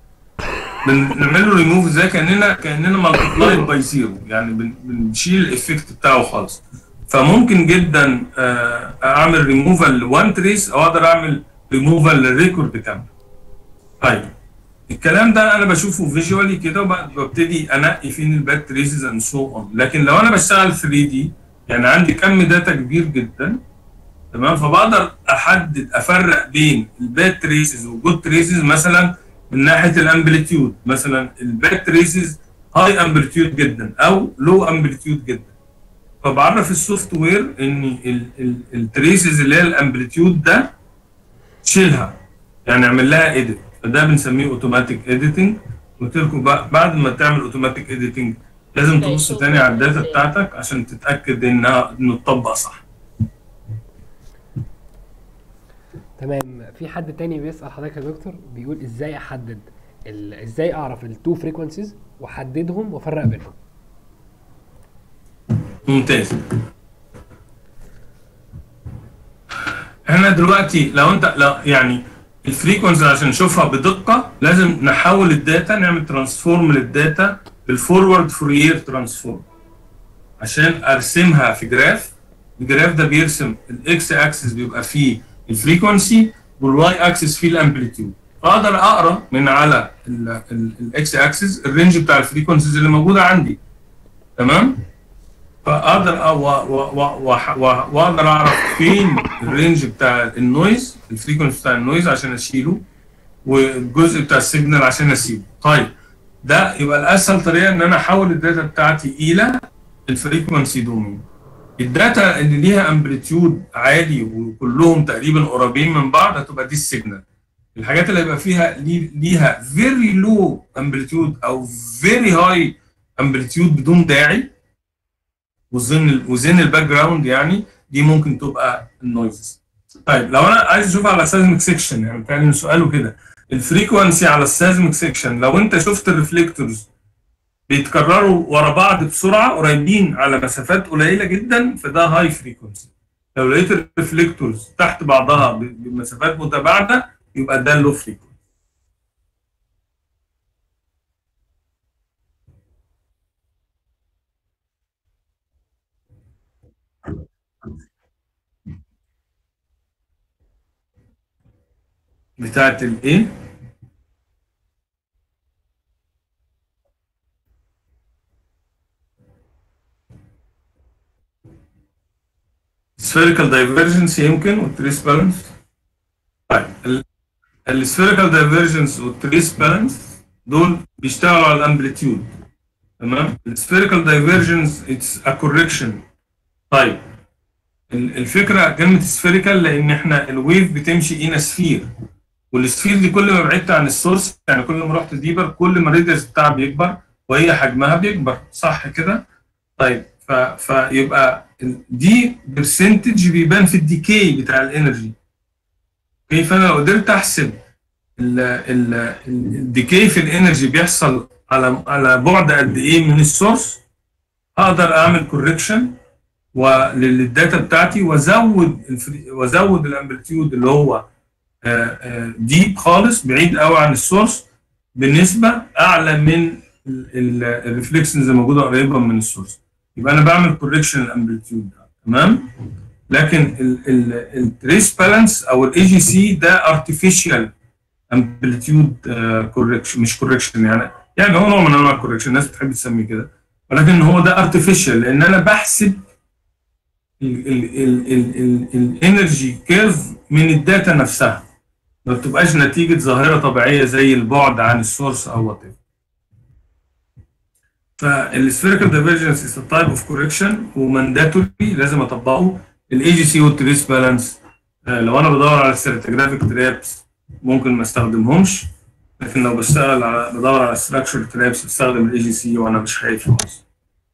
S1: بنعمل له ريموف ازاي؟ كاننا مالتيبلايد باي زيرو، يعني بنشيل الايفكت بتاعه خالص. فممكن جدا اعمل ريموفال لوان تريس، او اقدر اعمل ريموفال للريكورد كامل. طيب الكلام ده انا بشوفه فيجوالي كده، وببتدي انقي فين الباك تريسز اند سو اون. لكن لو انا بشتغل 3 دي، يعني عندي كم داتا كبير جدا، تمام، فبقدر افرق بين الباد تريسز والجود تريسز. مثلا من ناحيه الامبليتيود، مثلا الباد تريسز هاي امبليتيود جدا او لو امبليتيود جدا، فبعرف السوفت وير ان التريسز اللي هي الامبليتيود ده شيلها، يعني اعمل لها ايديت. فده بنسميه اوتوماتيك اديتنج. قلت لكم بعد ما تعمل اوتوماتيك اديتنج لازم تبص تاني على الداتا بتاعتك عشان تتاكد انه اتطبق صح.
S2: تمام. في حد تاني بيسأل حضرتك يا دكتور، بيقول ازاي احدد ازاي اعرف التو فريكونسيز واحددهم وافرق بينهم؟
S1: ممتاز. احنا دلوقتي لو يعني الفريكونسي عشان نشوفها بدقه لازم نحول الداتا، نعمل ترانسفورم للداتا بالفورورد فورير ترانسفورم عشان ارسمها في جراف. الجراف ده بيرسم الاكس اكسس بيبقى فيه الفريكونسي والواي اكسس فيه الامبليتيود، فاقدر اقرا من على الاكس اكسس الرينج بتاع الفريكونسيز اللي موجوده عندي. تمام؟ فاقدر واقدر اعرف فين الرينج بتاع النويز، الفريكونسي بتاع النويز عشان اشيله، والجزء بتاع السيجنال عشان اسيبه. طيب ده يبقى الاسهل طريقه ان انا احول الداتا بتاعتي الى الفريكونسي دومين. الداتا اللي ليها امبليتيود عالي وكلهم تقريبا قريبين من بعض هتبقى دي السيجنال. الحاجات اللي هيبقى فيها ليها فيري لو امبليتيود او فيري هاي امبليتيود بدون داعي وزن الباك جراوند، يعني دي ممكن تبقى النويز. طيب لو انا عايز اشوف على سيزميك سيكشن، يعني كان سؤاله كده الفريكونسي على السيزميك سيكشن، لو انت شفت الريفليكتورز بيتكرروا ورا بعض بسرعه قريبين على مسافات قليله جدا فده هاي فريكونسي. لو لقيت الريفليكتورز تحت بعضها بمسافات متباعده يبقى ده لو فريكونسي. بتاعت الايه؟ spherical divergence يمكن والتريس بالانس. طيب السفيريكال دايفرجنس والتريس بالانس دول بيشتغلوا على الامبليتيود. تمام؟ السفيريكال دايفرجنس اتس ا كوركشن. طيب الفكره كلمه سفيريكال لان احنا الويف بتمشي ان سفير، والسفير دي كل ما بعدت عن السورس، يعني كل ما رحت ديبر كل ما الريديوس بتاعها بيكبر وهي حجمها بيكبر، صح كده؟ طيب فيبقى دي برسنتج بيبان في الديكي بتاع الانرجي. اوكي، فانا لو قدرت احسب الديكي في الانرجي بيحصل على بعد قد ايه من السورس، اقدر اعمل كوركشن للداتا بتاعتي وازود الامبليتيود اللي هو ديب خالص بعيد قوي عن السورس بنسبه اعلى من الريفلكشنز اللي موجوده قريبه من السورس، يبقى انا بعمل كوركشن الامبليتيود ده. تمام؟ لكن التريس بالانس او الاي جي سي ده ارتفيشال امبليتيود كوركشن، مش كوركشن، يعني هو نوع من انواع الكوركشن، الناس بتحب تسميه كده، ولكن هو ده ارتفيشال لان انا بحسب الانرجي كيرف من الداتا نفسها، ما بتبقاش نتيجه ظاهره طبيعيه زي البعد عن السورس او وات ايفر. فالسفيريكال دايفرجنس از تايب اوف كوركشن ومانداتوري لازم اطبقه. الاي جي سي والتريس بالانس لو انا بدور على ستراتيجرافيك ترابس ممكن ما استخدمهمش، لكن لو بدور على ستراكشر ترابس بستخدم الاي جي سي وانا مش خايف خالص.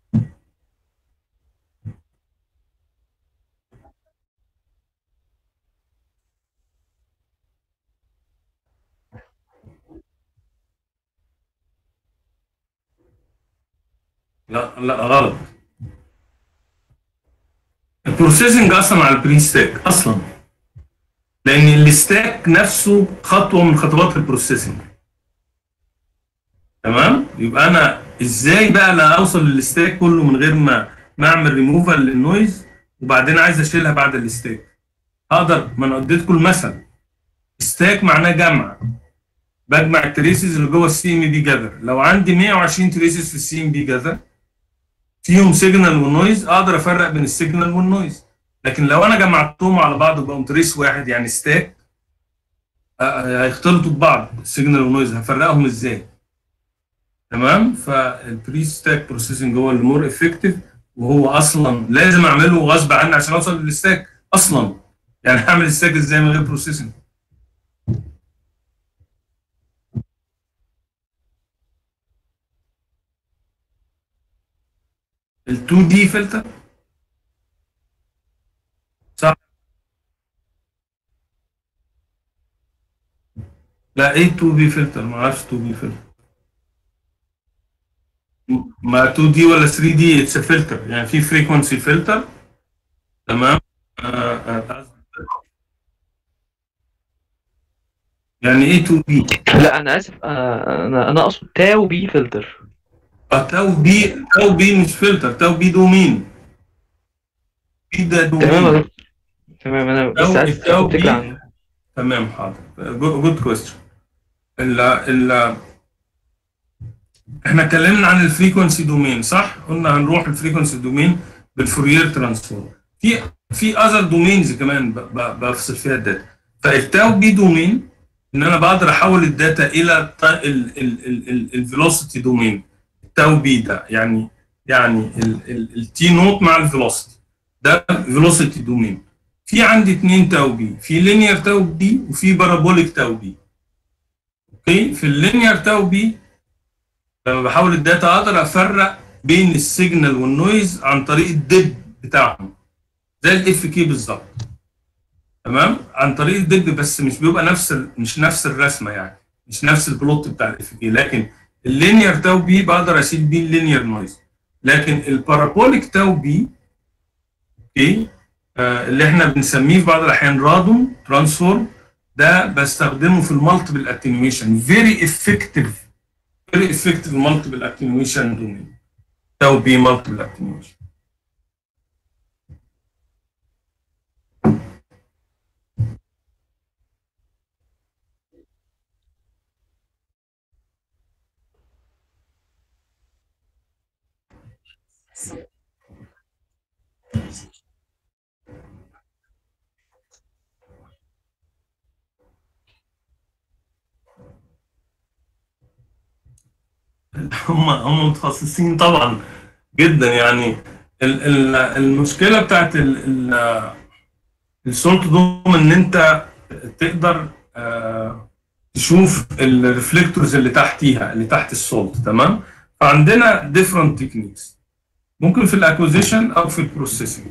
S1: لا لا غلط. البروسيسنج اصلا على البري ستاك اصلا، لان الستاك نفسه خطوه من خطوات البروسيسنج. تمام؟ يبقى انا ازاي بقى انا اوصل للستاك كله من غير ما اعمل ريموفال للنويز وبعدين عايز اشيلها بعد الستاك؟ اقدر، ما انا اديتكم المثل، ستاك معناه جمع، بجمع التريسز اللي جوه السي ام بي جذر. لو عندي 120 تريسز في السي ام بي جذر فيهم سيجنال والنويز، اقدر افرق بين السيجنال والنويز. لكن لو انا جمعتهم على بعض وبقوا تريس واحد يعني ستاك، هيختلطوا ببعض السيجنال والنويز، هفرقهم ازاي؟ تمام؟ فالبري ستاك بروسيسنج هو المور افكتيف، وهو اصلا لازم اعمله غصب عني عشان اوصل للستاك اصلا. يعني هعمل ستاك ازاي من غير بروسيسنج؟ ال 2 دي فلتر، صح؟ لا، ايه 2 بي فلتر؟ ما اعرفش 2 بي فلتر. ما 2 دي ولا 3 دي، اتس فلتر يعني، في فريكونسي فلتر. تمام. آه آه يعني ايه 2 بي؟
S5: لا انا اسف، انا اقصد تاو بي فلتر.
S1: تاو بي مش فلتر، تاو بي دومين. بي ده
S5: تمام يا
S1: دومين.
S5: دكتور، تمام، انا بس عايز
S1: التاو
S5: اخد فكره
S1: بي.
S5: عنه.
S1: تمام، حاضر. جود كويستشن. احنا اتكلمنا عن الفريكونسي دومين، صح؟ قلنا هنروح الفريكونسي دومين بالفورير ترانسفورم. في اذر دومينز كمان بفصل فيها الداتا. فالتاو بي دومين ان انا بقدر احول الداتا الى الفيلوسيتي دومين. التاو بي ده يعني التي نوت مع الفيلوسيتي، ده فيلوسيتي دومين. في عندي 2 تاو بي، في لينير تاو بي وفي بارابوليك تاو بي. اوكي، في اللينير تاو بي لما بحول الداتا اقدر افرق بين السيجنال والنويز عن طريق الدب بتاعهم، زي الاف كي بالظبط. تمام، عن طريق الدب، بس مش بيبقى مش نفس الرسمه يعني، مش نفس البلوت بتاع الاف كي. لكن اللينير تاو بي بقدر اشيل بيه اللينير نويز. لكن البارابوليك تاو بي، اوكي، اللي احنا بنسميه في بعض الاحيان رادون ترانسفورم، ده بستخدمه في المالتيبل اتنيويشن. فيري افكتيف multiple attenuation domain. تاو بي multiple attenuation. هم متخصصين طبعا جدا يعني. المشكله بتاعت السولت دوم ان انت تقدر تشوف الريفلكتورز اللي تحتيها، اللي تحت السولت. تمام، فعندنا ديفرنت تكنيكس، ممكن في الاكوزيشن او في البروسيسنج.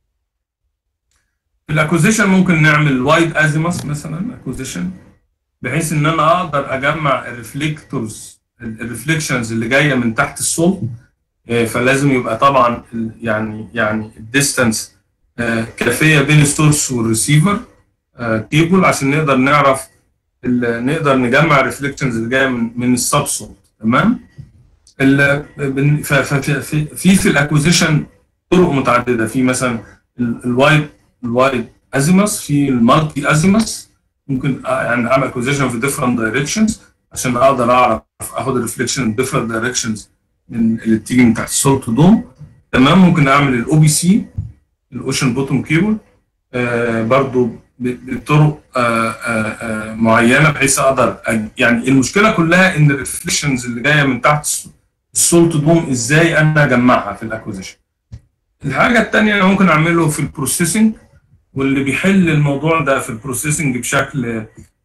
S1: في الاكوزيشن ممكن نعمل وايد ازيموث مثلا اكوزيشن، بحيث ان انا اقدر اجمع الريفليكشنز اللي جايه من تحت السولت. فلازم يبقى طبعا يعني الديستانس كافيه بين السورس والريسيفر كيبل، عشان نقدر نعرف نقدر نجمع الريفليكشنز اللي جايه من السب سولت. تمام. في الاكوزيشن طرق متعدده، في مثلا الوايد ازيموث، في المالتي ازيموث. ممكن يعني اعمل اكوزيشن في ديفرنت دايركشنز عشان اقدر اعرف اخد الريفليكشن ديفرنت دايركشنز من اللي بتيجي من تحت السولت دوم. تمام، ممكن اعمل الاو بي سي، الاوشن بوتوم كيبل، برضو بطرق معينه، بحيث اقدر يعني المشكله كلها ان الريفليكشنز اللي جايه من تحت السولت دوم ازاي انا اجمعها في الاكوزيشن. الحاجه الثانيه انا ممكن اعمله في البروسيسنج، واللي بيحل الموضوع ده في البروسيسنج بشكل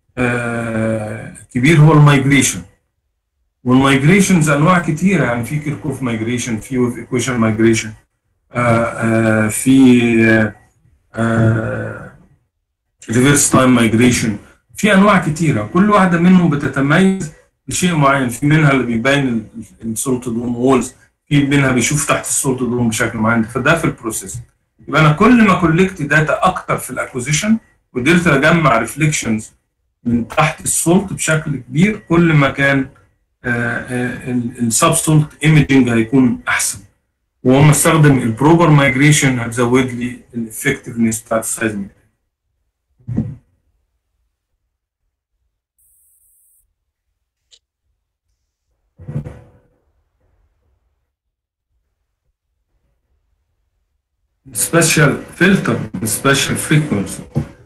S1: كبير هو المايجريشن. والمايجريشنز انواع كتيره يعني، في كيركوف مايجريشن، في ويف ايكويشن مايجريشن، في ريفرس تايم مايجريشن. في انواع كتيره، كل واحده منهم بتتميز بشيء معين. في منها اللي بيبين السولت دوم وولز، في منها بيشوف تحت السولت دوم بشكل معين. فده في البروسيس. يبقى انا كل ما كولكت داتا اكتر في الاكوزيشن وقدرت اجمع ريفليكشنز من تحت السولت بشكل كبير، كل ما كان السب سولت ايميجنج هيكون احسن. وهم استخدم البروبر مايجريشن هتزود لي الافكتفنس بتاعت السايزميك. سبيشال فلتر، سبيشال فريكونسي.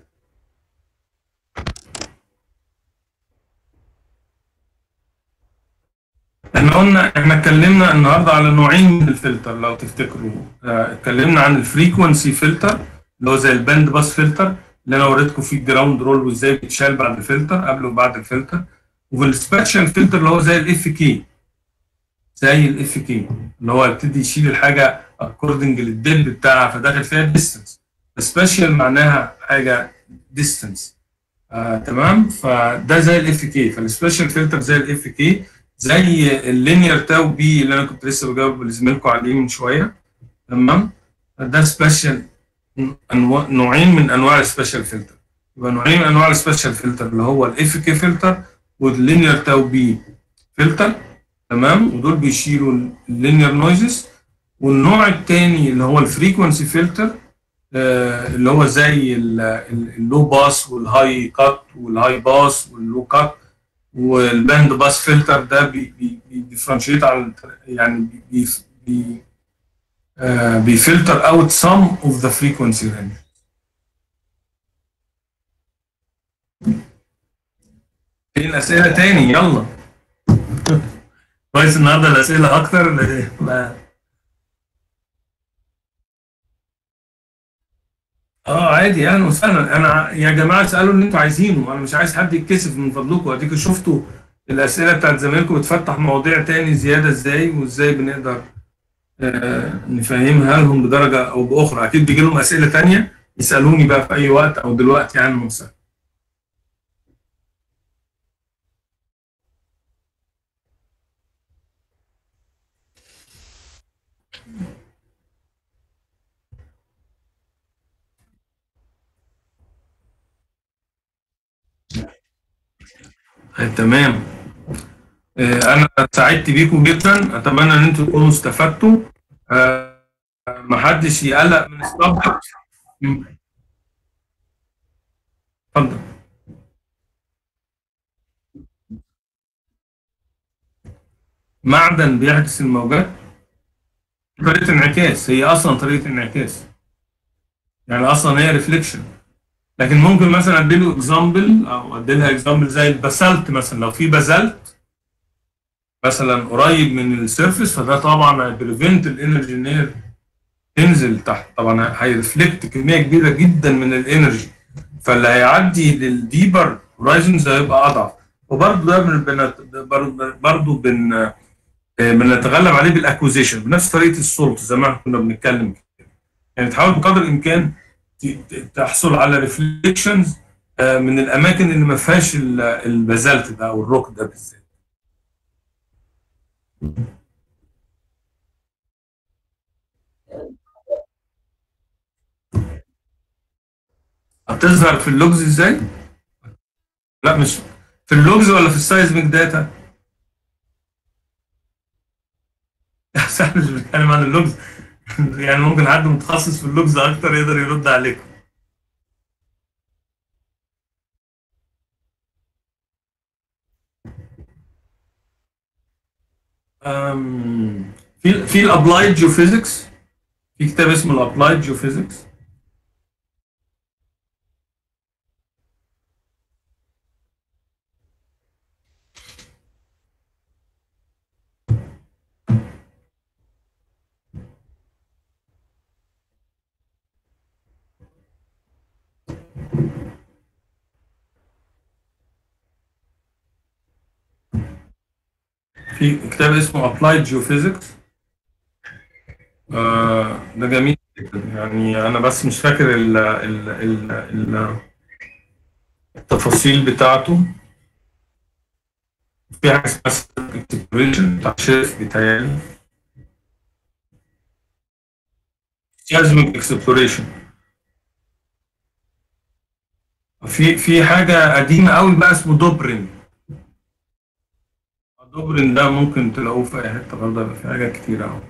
S1: احنا اتكلمنا النهارده على نوعين من الفلتر لو تفتكروا. اتكلمنا عن الفريكونسي فلتر اللي هو زي الباند باس فلتر اللي انا وريتكم فيه الجراوند رول وازاي بيتشال بعد الفلتر، قبل وبعد الفلتر. وفي السبيشال فلتر اللي هو زي الاف كي، اللي هو يبتدي يشيل الحاجه اكوردنج للدب بتاعها، فداخل فيها ديستنس. سبيشال معناها حاجه ديستنس، تمام. فده زي الاف كي، فالسبيشال فلتر زي الاف كي، زي اللينير تاو بي اللي انا كنت لسه بجاوب لزميلكم عليه من شويه. تمام. ده سبيشال، نوعين من انواع السبيشال فلتر. يبقى نوعين من انواع السبيشال فلتر اللي هو الاف كي فلتر واللينير تاو بي فلتر. تمام. ودول بيشيلوا اللينير نويزز. والنوع الثاني اللي هو الفريكونسي فلتر، اللي هو زي اللو باس والهاي كات والهاي باس واللو كات والباند باس فلتر. ده بيديفرنشيت على، يعني بيفلتر اوت سم اوف ذا فريكونسي رينج. في الاسئله تاني؟ يلا. كويس النهارده الاسئله اكتر. عادي، اهلا وسهلا. انا يا جماعه اسالوا اللي انتوا عايزينه، انا مش عايز حد يتكسف من فضلكم. اديكوا شفتوا الاسئله بتاعت زمايلكم بتفتح مواضيع تاني زياده ازاي، وازاي بنقدر نفهمها لهم بدرجه او باخرى. اكيد بيجي لهم اسئله تانيه يسالوني بقى في اي وقت او دلوقتي يعني مساء. تمام. انا سعدت بيكم جدا، اتمنى ان انتم تكونوا استفدتوا. ما حدش يقلق من السبجكت. اتفضل. معدن بيعكس الموجات، طريقه انعكاس، هي اصلا طريقه انعكاس، يعني اصلا هي ريفليكشن. لكن ممكن مثلا اديله اكزامبل او اديلها اكزامبل زي الباسلت مثلا. لو في بازلت مثلا قريب من السيرفيس، فده طبعا هيبريفنت الانرجي ان هي تنزل تحت. طبعا هيرفلكت كميه كبيره جدا من الانرجي، فاللي هيعدي للديبر هورايزونز هيبقى اضعف. وبرضه ده برضه بنتغلب عليه بالاكوزيشن بنفس طريقه السولت زي ما كنا بنتكلم كده. يعني تحاول بقدر الامكان تحصل على ريفليكشنز من الاماكن اللي ما فيهاش البازلت ده او الروك ده بالذات. هتظهر في اللوجز ازاي؟ لا، مش في اللوجز ولا في السايزميك داتا؟ احنا مش بنتكلم عن اللوجز. يعني ممكن حد متخصص في اللوجز اكتر يقدر يرد عليكم. في الابلايد جيوفيزكس، في كتاب اسمه الابلايد جيوفيزكس. في كتاب اسمه ابلايد جيوفيزكس. ده جميل جدا. يعني انا بس مش فاكر التفاصيل بتاعته. في حاجه اسمها اكسبلوريشن بتاع شيرف بيتهيألي، سيزميك اكسبلوريشن. في حاجه قديمه قوي بقى اسمه دوبرين. دوبرين ده ممكن تلاقوه في اي حته برضه، يبقى في حاجات كتير قوي.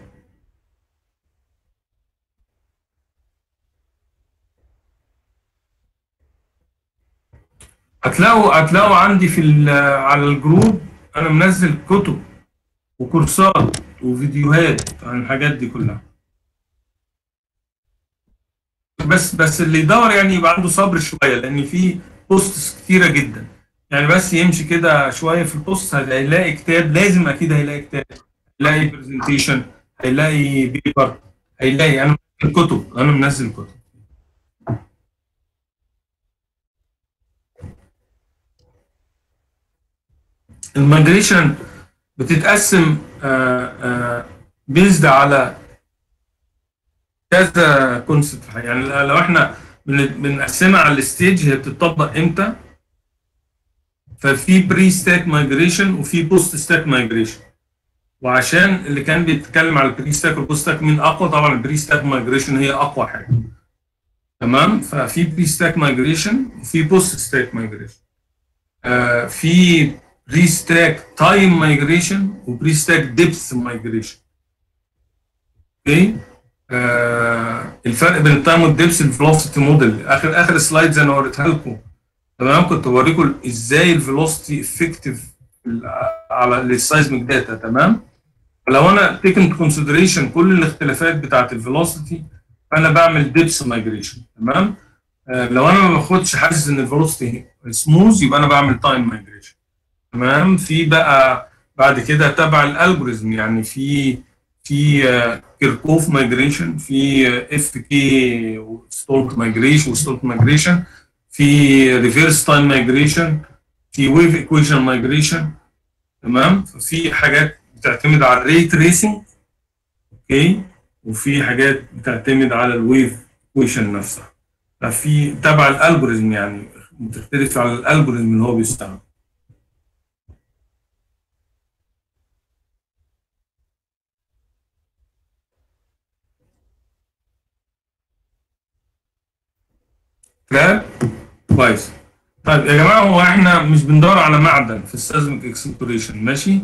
S1: هتلاقوا عندي على الجروب انا منزل كتب وكورسات وفيديوهات عن الحاجات دي كلها. بس اللي يدور يعني يبقى عنده صبر شويه، لان في بوستس كتيره جدا. يعني بس يمشي كده شويه في البوست هيلاقي كتاب، لازم اكيد هيلاقي كتاب، هيلاقي برزنتيشن، هيلاقي بيبر، هيلاقي. انا منزل كتب. المايجريشن بتتقسم بيزد على كذا كونسبت. يعني لو احنا بنقسمها على الستيج، هي بتطبق امتى ففي بري ستاك مايجريشن وفي بوست ستاك مايجريشن. وعشان اللي كان بيتكلم على البري ستاك والبوست ستاك مين اقوى، طبعا البري ستاك مايجريشن هي اقوى حاجه. تمام. ففي بري ستاك مايجريشن وفي بوست ستاك مايجريشن. في بري ستاك تايم مايجريشن وبري ستاك ديبث مايجريشن. اوكي. الفرق بين التايم والديبث الفيلوسيتي موديل، اخر سلايدز انا وريتها لكم. تمام. كنت بوريكم ازاي الفيلوسيتي افكتيف على السايزميك داتا. تمام. لو انا تيكن كونسيدريشن كل الاختلافات بتاعت الفيلوسيتي فانا بعمل ديبث مايجريشن. تمام. لو انا ما باخدش حاسس ان الفيلوسيتي سموث يبقى انا بعمل تايم مايجريشن. تمام. في بقى بعد كده تبع الالجوريزم، يعني في كيركوف مايجريشن، في اف كي ستولت مايجريشن وستولت مايجريشن، في ريفيرس تايم مايجريشن، في ويف ايكويشن مايجريشن. تمام. ففي حاجات بتعتمد على الري تريسنج. اوكي. وفي حاجات بتعتمد على الويف ايكويشن نفسها. ففي تبع الالجوريزم يعني بتختلف على الالجوريزم اللي هو بيستخدم. تمام. كويس. طيب يا جماعه، هو احنا مش بندور على معدن في السيزميك اكسبلوريشن، ماشي؟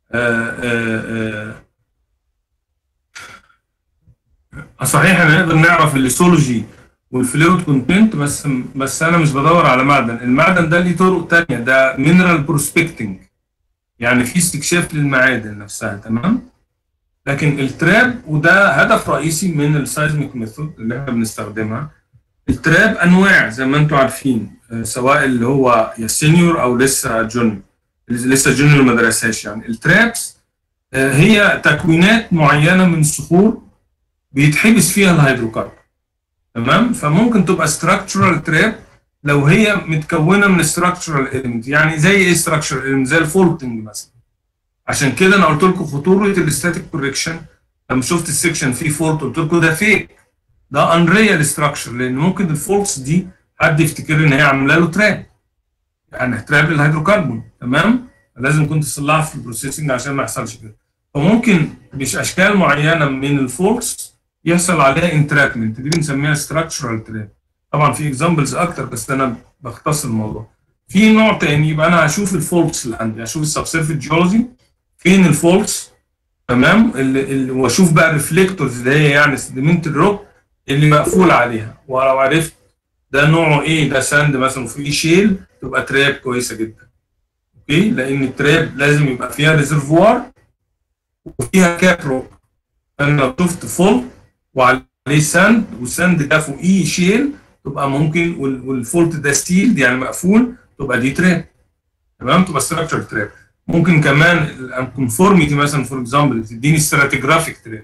S1: صحيح احنا نقدر نعرف الليسولوجي والفلويد كونتنت، بس انا مش بدور على معدن. المعدن ده ليه طرق ثانيه، ده مينرال بروسبكتنج، يعني في استكشاف للمعادن نفسها. تمام. لكن التراب، وده هدف رئيسي من السايزميك ميثود اللي احنا بنستخدمها. التراب انواع زي ما انتم عارفين، سواء اللي هو يا سينيور او لسه جونيور، لسه جونيور ما درسهاش. يعني الترابس هي تكوينات معينه من الصخور بيتحبس فيها الهيدروكربون. تمام. فممكن تبقى ستراكشرال تراب لو هي متكونه من ستراكشرال اليمنت. يعني زي ايه ستراكشرال اليمنت؟ زي الفولتنج مثلا. عشان كده انا قلت لكم خطوره الاستاتيك كوركشن. لما شفت السكشن فيه فولت قلت لكم ده فيك، ده انريال ستراكشر، لان ممكن الفولتس دي حد يفتكر ان هي عامله له تراب، يعني تراب للهيدروكربون. تمام. لازم كنت تصلحها في البروسيسنج عشان ما يحصلش كده. فممكن مش اشكال معينه من الفولتس يحصل عليها انتراكمنت، دي بنسميها ستراكشرال تراب. طبعا في اكزامبلز اكتر بس انا بختصر الموضوع. في نوع تاني، يبقى انا هشوف الفولتس اللي عندي، هشوف السبسيرفيت جيولوجي فين الفولتس. تمام. واشوف بقى الريفليكتورز اللي هي يعني سيدمنت روك اللي مقفول عليها، ولو عرفت ده نوعه ايه، ده ساند مثلا وفيه شيل، تبقى تراب كويسه جدا. اوكي. لان التراب لازم يبقى فيها ريزرفوار وفيها كاب روك. انا لو شفت فولت وعليه ساند والساند ده فوقيه شيل، تبقى ممكن، والفولت ده ستيل يعني مقفول، تبقى دي تراب. تمام. تبقى ستراكشر تراب. ممكن كمان الكونفورميتي مثلا فور اكزامبل تديني ستراتيجرافيك تراب.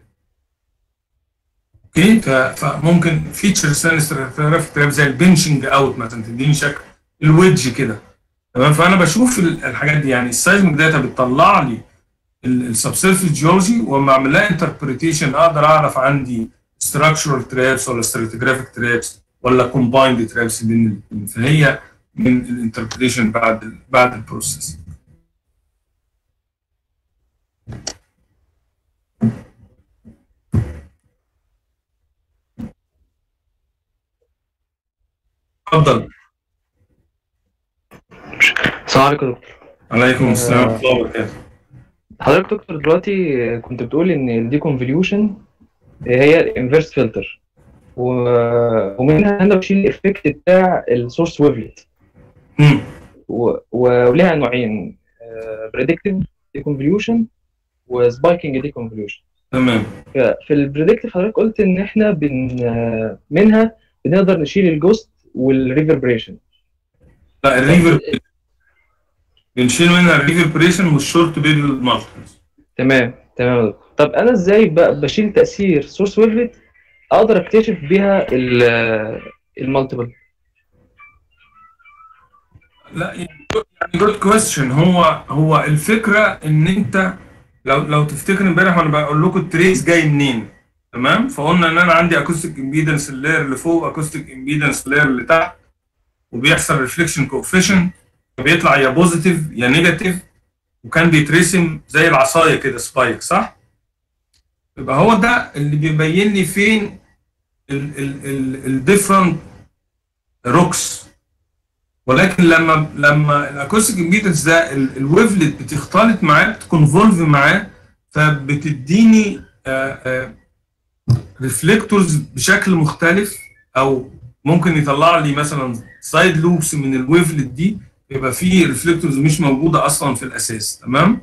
S1: اوكي. فممكن فيتشرز ثانيه ستراتيجرافيك تراب زي البنشنج اوت مثلا تديني شكل الويدج كده. تمام. فانا بشوف الحاجات دي، يعني السايزميك داتا بتطلع لي السبسيرفيس جيولوجي، وما اعمل لها انتربريتيشن اقدر اعرف عندي ستراكشرال ترابس ولا ستراتيجرافيك ترابس ولا كومبايند ترابس بين الاثنين. فهي من الانتربريتيشن بعد البروسيس. اتفضل.
S5: السلام عليكم يا دكتور.
S1: عليكم السلام ورحمه الله وبركاته.
S5: حضرتك دكتور دلوقتي كنت بتقول ان الدي كونفوليوشن هي الانفيرس فلتر، ومنها انا بشيل الايفكت بتاع السورس ويفلت، وليها نوعين، بريدكتيف دي كونفوليوشن وسبايكنج دي كونفوليوشن.
S1: تمام.
S5: في البريدكتيف حضرتك قلت ان احنا منها بنقدر نشيل الجوست والريفربريشن.
S1: لا، الريفر بنشيل منها الريفربريشن والشورت بيريود مالتيبلز.
S5: تمام. طب انا ازاي بشيل تاثير سورس ويفلت اقدر اكتشف بيها المالتيبل؟
S1: لا يعني جود كويستشن. هو الفكره ان انت لو تفتكر امبارح وانا بقول لكم التريس جاي منين. تمام. فقلنا ان انا عندي اكوستيك امبيدنس اللاير اللي فوق، اكوستيك امبيدنس اللاير اللي تحت، وبيحصل ريفليكشن كوفيشنت بيطلع يا بوزيتيف يا نيجاتيف، وكان بيترسم زي العصايه كده سبايك، صح؟ يبقى هو ده اللي بيبين لي فين الديفرنت روكس. ولكن لما الاكوستيك امبيدنس ده الويفلت بتختلط معاه، بتكونفولف معاه، فبتديني ريفليكتورز بشكل مختلف، او ممكن يطلع لي مثلا سايد لوبس من الويفلت دي، يبقى فيه ريفليكتورز مش موجوده اصلا في الاساس. تمام؟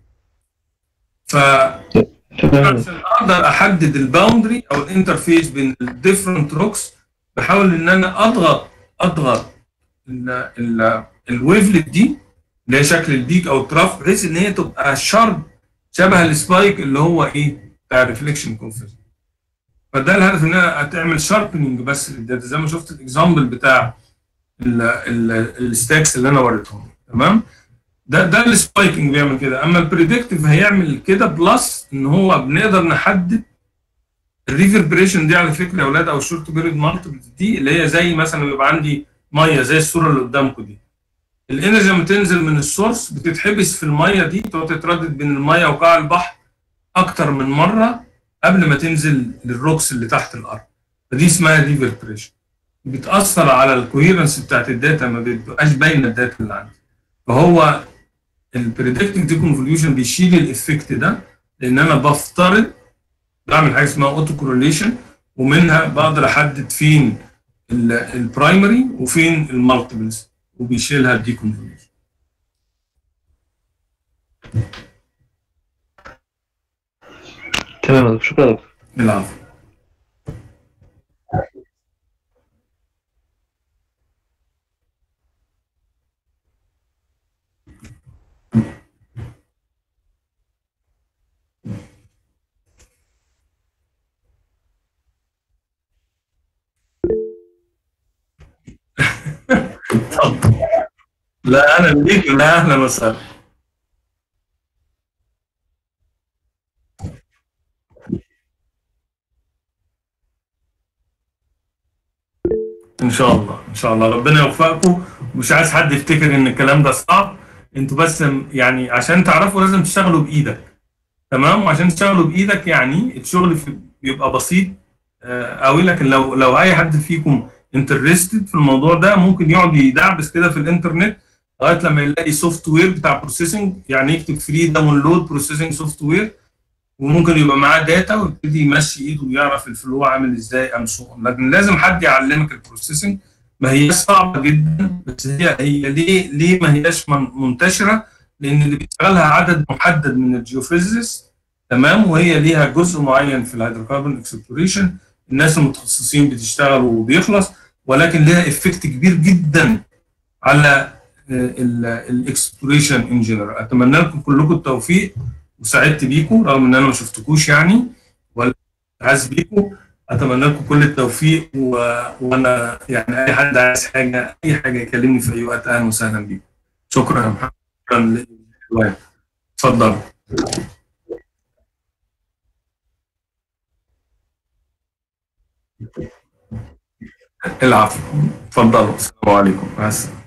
S1: عشان اقدر احدد الباوندري او الانترفيس بين الديفرنت روكس، بحاول ان انا اضغط الويفلت دي اللي هي شكل البيك او التراف، بحيث ان هي تبقى شارب شبه السبايك اللي هو ايه بتاع الريفليكشن كونفرجن. فده الهدف، ان انا تعمل شاربنينج بس للداتا، زي ما شفت الاكزامبل بتاع الستاكس اللي انا وريتهم. تمام؟ ده السبايكنج بيعمل كده. اما البريدكتيف هيعمل كده بلس ان هو بنقدر نحدد الريفربريشن دي على فكره يا اولاد، او الشورت بيريد مالتيبلز دي، اللي هي زي مثلا بيبقى عندي ميه زي الصوره اللي قدامكم دي. الانرجي لما تنزل من السورس بتتحبس في الميه دي، تقعد تتردد بين الميه وقاع البحر اكتر من مره قبل ما تنزل للروكس اللي تحت الارض. فدي اسمها ريفربريشن، بتاثر على الكوهيرنس بتاعت الداتا، ما بتبقاش باينه الداتا اللي عندي. فهو البريدكتنج دي كونفوليوشن بيشيل الافكت ده، لان انا بفترض بعمل حاجه اسمها اوتو كورليشن، ومنها بقدر احدد فين البرايمري وفين المالتيبلز، وبيشيلها الدي كونفوليوشن.
S5: تمام يا دكتور، شكرا يا دكتور.
S1: العفو. لا اهلا بيك، لا اهلا وسهلا. ان شاء الله ان شاء الله ربنا يوفقكم. مش عايز حد يفتكر ان الكلام ده صعب، انتوا بس يعني عشان تعرفوا لازم تشتغلوا بايدك. تمام؟ وعشان تشتغلوا بايدك يعني الشغل بيبقى بسيط قوي. لكن لو اي حد فيكم انترستد في الموضوع ده، ممكن يقعد يدعبس كده في الانترنت لغايه لما يلاقي سوفت وير بتاع بروسيسنج، يعني يكتب فري داونلود بروسيسنج سوفت وير، وممكن يبقى معاه داتا ويبتدي يمشي ايده ويعرف الفلو عامل ازاي امسو. لكن لازم حد يعلمك البروسيسنج. ما هي صعبه جدا، بس هي ليه ما هياش منتشره؟ لان اللي بيشتغلها عدد محدد من الجيوفيزيست. تمام؟ وهي ليها جزء معين في الهيدروكربون اكسبلوريشن، الناس المتخصصين بتشتغل وبيخلص، ولكن ليها افكت كبير جدا على الاكسبلوريشن ان جنرال. اتمنى لكم كلكم التوفيق، وسعدت بيكم رغم ان انا ما شفتكوش يعني، ولا عايز بيكم. اتمنى لكم كل التوفيق، وانا يعني اي حد عايز حاجه اي حاجه يكلمني في اي وقت، اهلا وسهلا بيكم. شكرا يا محمد. شكرا. اتفضل. العفو. اتفضلوا. السلام عليكم. مع السلامه.